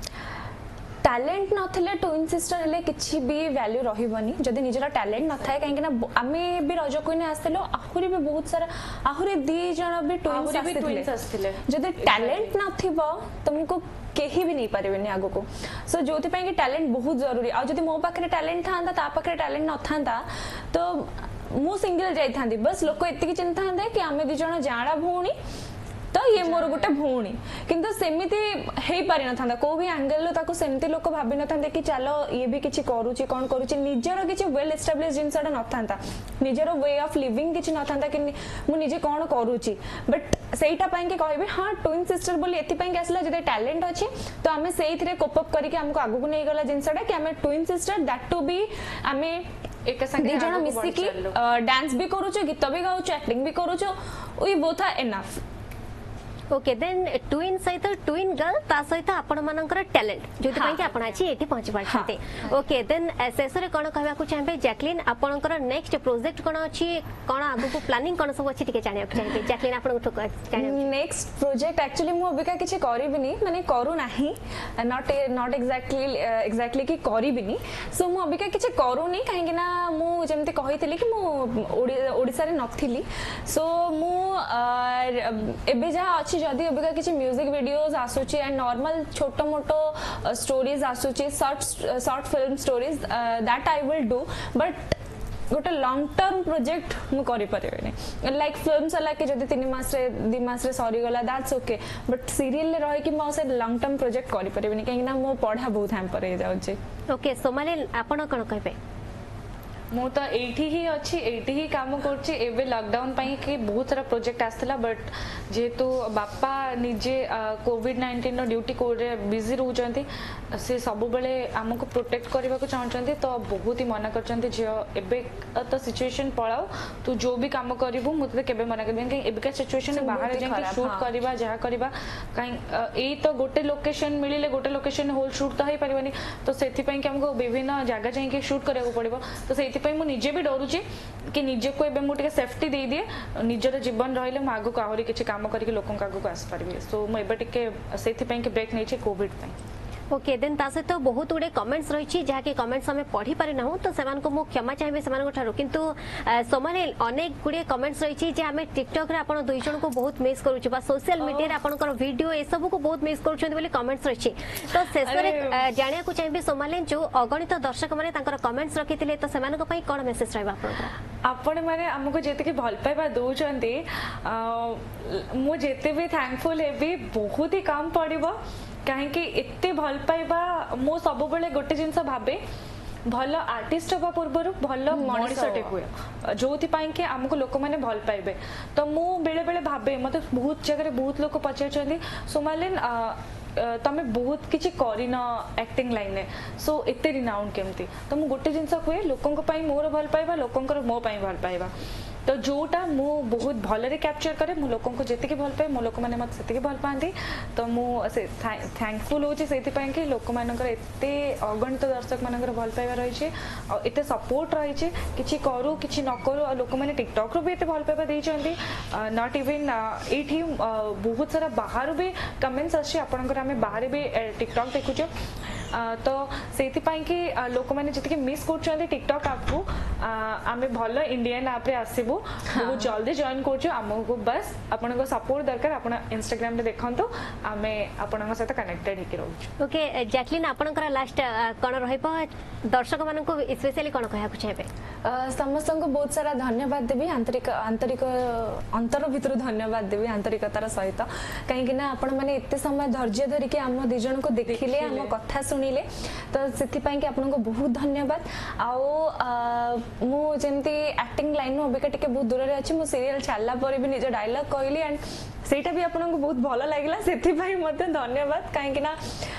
टैलेंट नथिले ट्विन सिस्टर हेले किछि भी वैल्यू रहिबनी जदि निजरा टैलेंट न थाए काहे कि ना आमे भी रज कोइने आस्तलो आहुरी भी बहुत सारा आहुरी दी जण भी ट्विन्स आस्थिले जदि टैलेंट नथिबो तुमको केही भी नहीं पारे आगो को सो जो कि टैलेंट बहुत जरूरी आ जदि मो पाखरे टैलेंट था ता पाखरे टैलेंट न था तो मु सिंगल जाई थांदी बस लोक एतिकी चिंता था कि आमे दी जण जाड़ा भौणी तो ये मोर गोटे भौणी किंतु सेमिति हेई पारि न थांदा को भी एंगल लो ताको सेमति लोक भाबि न थांदे कि चलो ये भी किछि करूची कोन करूची निजरो किछि वेल एस्टैब्लिश जिंसडा न थांदा निजरो वे ऑफ लिविंग किछि न थांदा कि मु निजे कोन करूची बट सेइटा पई के कहबे हां ट्विन सिस्टर बोली एति पई के आसला जदे टैलेंट अछि तो हमें सेई थरे कोप अप करिके हमको आगु को नै गला जिंसडा कि हमें twin sister that to be हमें एक संगे दी जण मिसी की डांस भी करूछु गीत भी गाउछु एक्टिंग भी करूछु we both are enough okay then twin सहित ट्विन गर्ल ता सहित आपण मानकर टैलेंट जोति पई कि आपण अछि एठी पहुंच पाछते ओके देन शेष रे कोन कहबा को चाहबे जैकलिन आपणकर नेक्स्ट प्रोजेक्ट कोन अछि कोन आगु को प्लानिंग कोन सब अछि टिके जानिया चाहबे जैकलिन आपण तो जानिया नेक्स्ट प्रोजेक्ट एक्चुअली मु अबिका किछि करिबिनी माने करू नाही नॉट एक्जेक्टली कि करिबिनी सो मु अबिका किछि करूनी काहे कि ना मु जेमते कहितली कि मु ओडिसा रे नथिली सो मु एबे जा अछि जदि अबिका किछि म्यूजिक वीडियोस आसुची एंड नॉर्मल छोटो मोटो स्टोरीज आसुची short film stories that I will do but गोटे लॉन्ग टर्म प्रोजेक्ट मु करि परिबेनी लाइक फिल्म्स वाला के जदि 3 मास रे 2 मास रे सरी गला दैट्स ओके बट सीरियल ले रहे कि मो से लॉन्ग टर्म प्रोजेक्ट करि परिबेनी काहे ना मो पढ़ा बहुत हैम्पर हो जाउची ओके सोमाली आपण कोन कहबे मु तो एठी ही अच्छी एठी ही काम करछि एबे लॉकडाउन पई कि बहुत सारा प्रोजेक्ट आस्तला बट जेतु बापा निजे कोविड-19 नो ड्यूटी कोड रे बिजी रहउचंती से सब बेले हमको प्रोटेक्ट करबा को चाहचंती तो बहुत ही मना करचंती जे एबे तो सिचुएशन पळाओ तू जो भी काम करिवु मुते केबे मना करबे कि एबे का सिचुएशन बाहर जाके शूट करबा जहा करबा काई एई तो गोटे लोकेशन मिलिले गोटे लोकेशन होल शूट तो हे परिबनी तो सेथि पई कि हमको विभिन्न जगह जाके शूट करबा पड़िबो तो सेथि पई मु निजे भी डरुची कि निजे को एबे मु टिके सेफ्टी दे दिए निजर जीवन रहिले मु आगु को आहुरी किछि काम करके लोकन का आगु को आस परबे सो मु एबे टिके सेथि पई कि ब्रेक नै छै कोविड पई ओके देन ता सहित बहुत गुड़े कमेंट्स रही जहाँकि कमेंट्स आम पढ़ी पारि ना तो से क्षमा चाहिए से किंतु सोमाली अनेक गुड़े कमेंट्स रही आम टिकटक रे आपण दुई जन को बहुत मिस करूँ सोशल मीडिया आपंकर वीडियो ए सब को बहुत मिस करुँच कमेंट्स रही तो शेष में जाना चाहिए सोमाली जो अगणित दर्शक मैंने कमेंट्स रखी तो से कौन मेसेज रहा आपण मैंने आमको जी भल पाइबा दौरान मुझे भी थैंकफुल है बहुत ही कम पड़ो कहीं एते भल पाइबा मो सब बेले गोटे जिनस भावे भल आर्टिस्ट हवा पूर्व भल मनीषटे हुए जो कि आमको लोक मैंने भल पाइबे तो मु बेले बेले भावे मत बहुत जगह बहुत लोग पचार सोमालिन तमे बहुत किसी करन एक्टिंग लाइन सो एते रिनाउंड केमती तो मु गोटे जिनस हुए लोकों मोर भल पाइबा लोकंकर मो भल पाइबा तो जोटा मु बहुत भलरे कैप्चर करे मु लोकों को जेतिके भल पाए मो लोक माने मत सेतिके भल पांती तो मु थैंकफुल होची सेति पय कि लोक मानकर एते अगणित दर्शक मानकर भल पाइबा रही छे आ एते सपोर्ट रही छे किछि करू किछि न करू आ लोक माने टिकटॉक रो भी एते भल पाइबा देई चंदी नॉट इवन एठी बहुत सारा बाहर भी कमेंट्स आछे आपनकर हमें बाहर भी टिकटॉक देखुछो तो सेति पय कि लोक माने जेतिके मिस करछंदी टिकटॉक ऐप को आमे भलो इंडियन ऐप रे आसीबो बहुत जल्दी जॉइन करछु हमको बस आपन को सपोर्ट दरकार आपन इंस्टाग्राम रे देखंतु आमे आपन साथ कनेक्टेड हिके रहू ओके जैकलिन आपनकर लास्ट कोन रहइबो दर्शक मान को स्पेशली कोन कहया ku चाहेबे समस्त को बहुत सारा धन्यवाद देबी आंतरिक आंतरिक अंतर भीतर धन्यवाद देबी आंतरिकतार सहित कहीं ना आपण माने एते समय धैर्य धरि के हम दि जन को देखिले हम कथा सुनिले तो सेति पय कि आपन को बहुत धन्यवाद आउ मु जेमती एक्टिंग लाइन अबिका टिके बहुत दूर रे अछि मु सीरियल छाला पर भी निज डायलॉग कहली एंड सेटा भी आपन को बहुत भलो लागला सेति पय मते धन्यवाद कहीं ना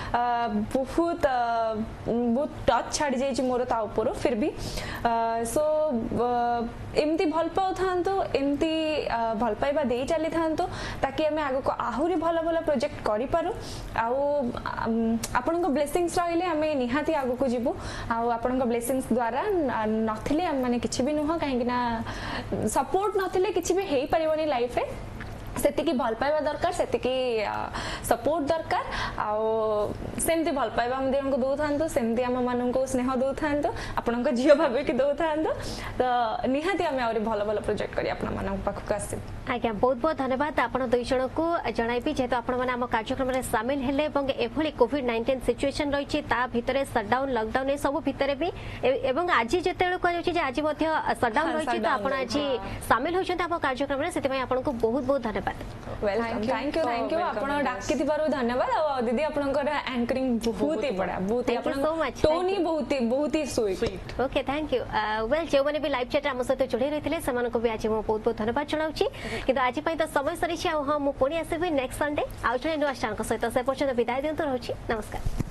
बहुत बहुत टच छाड़ी जाइए मोर ता ऊपर फिर भी सो एमती भल पाऊ थांतो एमती भल पाइबा दे चली थांतो ताकि हमें आगो को आहुरी भल भल प्रोजेक्ट करि पारू आउ आपन को ब्लेसिंग्स रहिले हमें निहाती आगो को जीवो आउ आपन को ब्लेसिंग्स द्वारा नथिले हम माने किछि भी नुह काहे कि ना सपोर्ट नथिले किछि भी हेई परिबनी लाइफ रे सेतिकी भल पाइबा दरकार सेतिकी सपोर्ट दरकार आउ सेमती भल पाइबा हम दिन को दो थांतो सेमती हम मानन को स्नेह दो थांतो आपन को जियो भाबे कि दो थांतो तो निहाती हम और भल भल प्रोजेक्ट करी आपन मानन पाखु का आसी आज्ञा बहुत बहुत धन्यवाद आपन दुई जन को जणाइबी जेतो आपन माने हम कार्यक्रम रे शामिल हेले एवं एभली कोविड-19 सिचुएशन रहिछि ता भितरे शटडाउन लॉकडाउन ए सब भितरे भी एवं आज जेतेले को जे आज मध्य शटडाउन रहिछि तो आपन आज शामिल होछन आप कार्यक्रम रे सेति आपन को बहुत बहुत धन्यवाद वेलकम थैंक यू आपण डाकी दिबारो धन्यवाद और दीदी आपनकर एंकरिंग बहुत ही बड़ा बहुत ही सो मच टोन ही बहुत ही sweet okay thank you well जो माने भी लाइव चैट हम सहित जोड़ी रहिथिले समान को भी आज मो बहुत बहुत धन्यवाद जणाउछि किंतु आज पई तो समय सरीछि आ हम पुणी आसीबी नेक्स्ट संडे आउ जने नुआ स्टार को सहित से पर्यंत विदाय देंतो रहउछि नमस्कार।